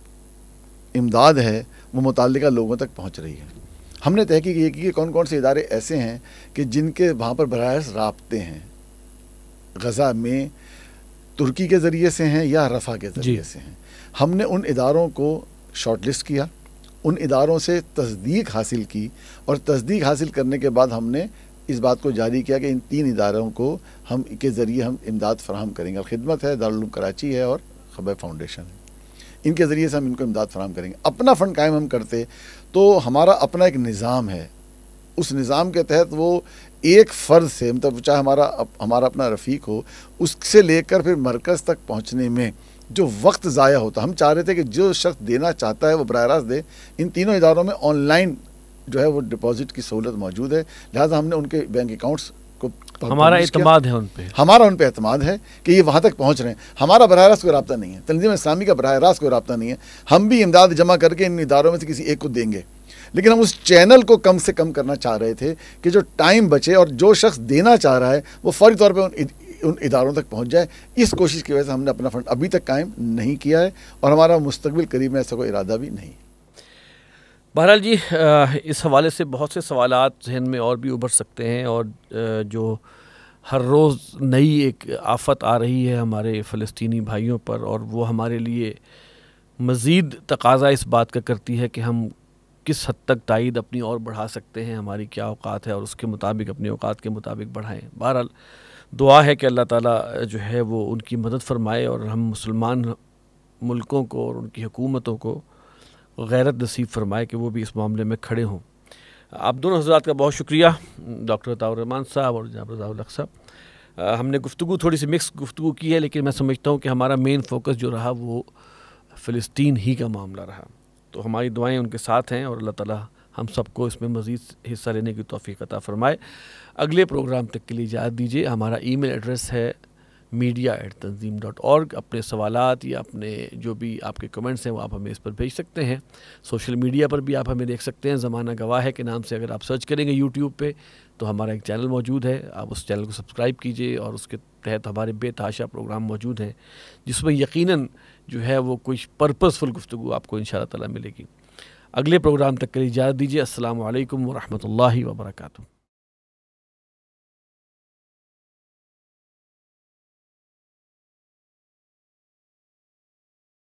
امداد ہے وہ متعلقہ لوگوں تک پہنچ رہی ہے. ہم نے تحقیق یہ کی کہ کون کون سے ادارے ایسے ہیں کہ جن کے وہاں پر براہ راست رابطے ہیں, غزہ میں ترکی کے ذریعے سے ہیں یا رفح کے ذریعے جی. سے ہیں. ہم نے ان اداروں کو شارٹ لسٹ کیا, ان اداروں سے تصدیق حاصل کی, اور تصدیق حاصل کرنے کے بعد ہم نے اس بات کو جاری کیا کہ ان تین اداروں کو ہم کے ذریعے ہم امداد فراہم کریں گے. الخدمت ہے, دارالعلوم کراچی ہے اور خبر فاؤنڈیشن ہے. ان کے ذریعے سے ہم ان کو امداد فراہم کریں گے. اپنا فنڈ قائم ہم کرتے تو ہمارا اپنا ایک نظام ہے, اس نظام کے تحت وہ ایک فرد سے, مطلب چاہے ہمارا ہمارا اپنا رفیق ہو, اس سے لے کر پھر مرکز تک پہنچنے میں جو وقت ضائع ہوتا, ہم چاہ رہے تھے کہ جو شخص دینا چاہتا ہے وہ براہ راست دے. ان تینوں اداروں میں آن لائن جو ہے وہ ڈپازٹ کی سہولت موجود ہے, لہٰذا ہم نے ان کے بینک اکاؤنٹس کو, ہمارا اعتماد ہے ان پہ, ہمارا ان پہ اعتماد ہے کہ یہ وہاں تک پہنچ رہے ہیں. ہمارا براہ راست کوئی رابطہ نہیں ہے, تنظیم اسلامی کا براہ راست کوئی رابطہ نہیں ہے. ہم بھی امداد جمع کر کے ان اداروں میں سے کسی ایک کو دیں گے, لیکن ہم اس چینل کو کم سے کم کرنا چاہ رہے تھے کہ جو ٹائم بچے اور جو شخص دینا چاہ رہا ہے وہ فوری طور پہ ان ان اداروں تک پہنچ جائے. اس کوشش کی وجہ سے ہم نے اپنا فنڈ ابھی تک قائم نہیں کیا ہے, اور ہمارا مستقبل قریب میں ایسا کوئی ارادہ بھی نہیں. بہرحال جی, اس حوالے سے بہت سے سوالات ذہن میں اور بھی ابھر سکتے ہیں, اور جو ہر روز نئی ایک آفت آ رہی ہے ہمارے فلسطینی بھائیوں پر, اور وہ ہمارے لیے مزید تقاضا اس بات کا کرتی ہے کہ ہم کس حد تک تائید اپنی اور بڑھا سکتے ہیں, ہماری کیا اوقات ہے, اور اس کے مطابق اپنے اوقات کے مطابق بڑھائیں. بہرحال دعا ہے کہ اللہ تعالیٰ جو ہے وہ ان کی مدد فرمائے, اور ہم مسلمان ملکوں کو اور ان کی حکومتوں کو غیرت نصیب فرمائے کہ وہ بھی اس معاملے میں کھڑے ہوں۔ آپ دونوں حضرات کا بہت شکریہ، ڈاکٹر عطاء الرحمان صاحب اور جناب رضا الحق صاحب۔ ہم نے گفتگو تھوڑی سی مکس گفتگو کی ہے، لیکن میں سمجھتا ہوں کہ ہمارا مین فوکس جو رہا وہ فلسطین ہی کا معاملہ رہا، تو ہماری دعائیں ان کے ساتھ ہیں، اور اللہ تعالیٰ ہم سب کو اس میں مزید حصہ لینے کی توفیق عطا فرمائے۔ اگلے پروگرام تک کے لیے اجازت دیجیے۔ ہمارا ای میل ایڈریس ہے media at Tanzeem dot org. اپنے سوالات یا اپنے جو بھی آپ کے کمنٹس ہیں وہ آپ ہمیں اس پر بھیج سکتے ہیں۔ سوشل میڈیا پر بھی آپ ہمیں دیکھ سکتے ہیں، زمانہ گواہ ہے کے نام سے اگر آپ سرچ کریں گے یوٹیوب پہ تو ہمارا ایک چینل موجود ہے، آپ اس چینل کو سبسکرائب کیجئے، اور اس کے تحت ہمارے بے تحاشا پروگرام موجود ہیں جس میں یقیناً جو ہے وہ کچھ پرپزفل گفتگو آپ کو ان شاء اللہ تعالیٰ ملے گی۔ اگلے پروگرام تک کے لیے اجازت دیجیے۔ السلام علیکم ورحمۃ اللہ وبرکاتہ۔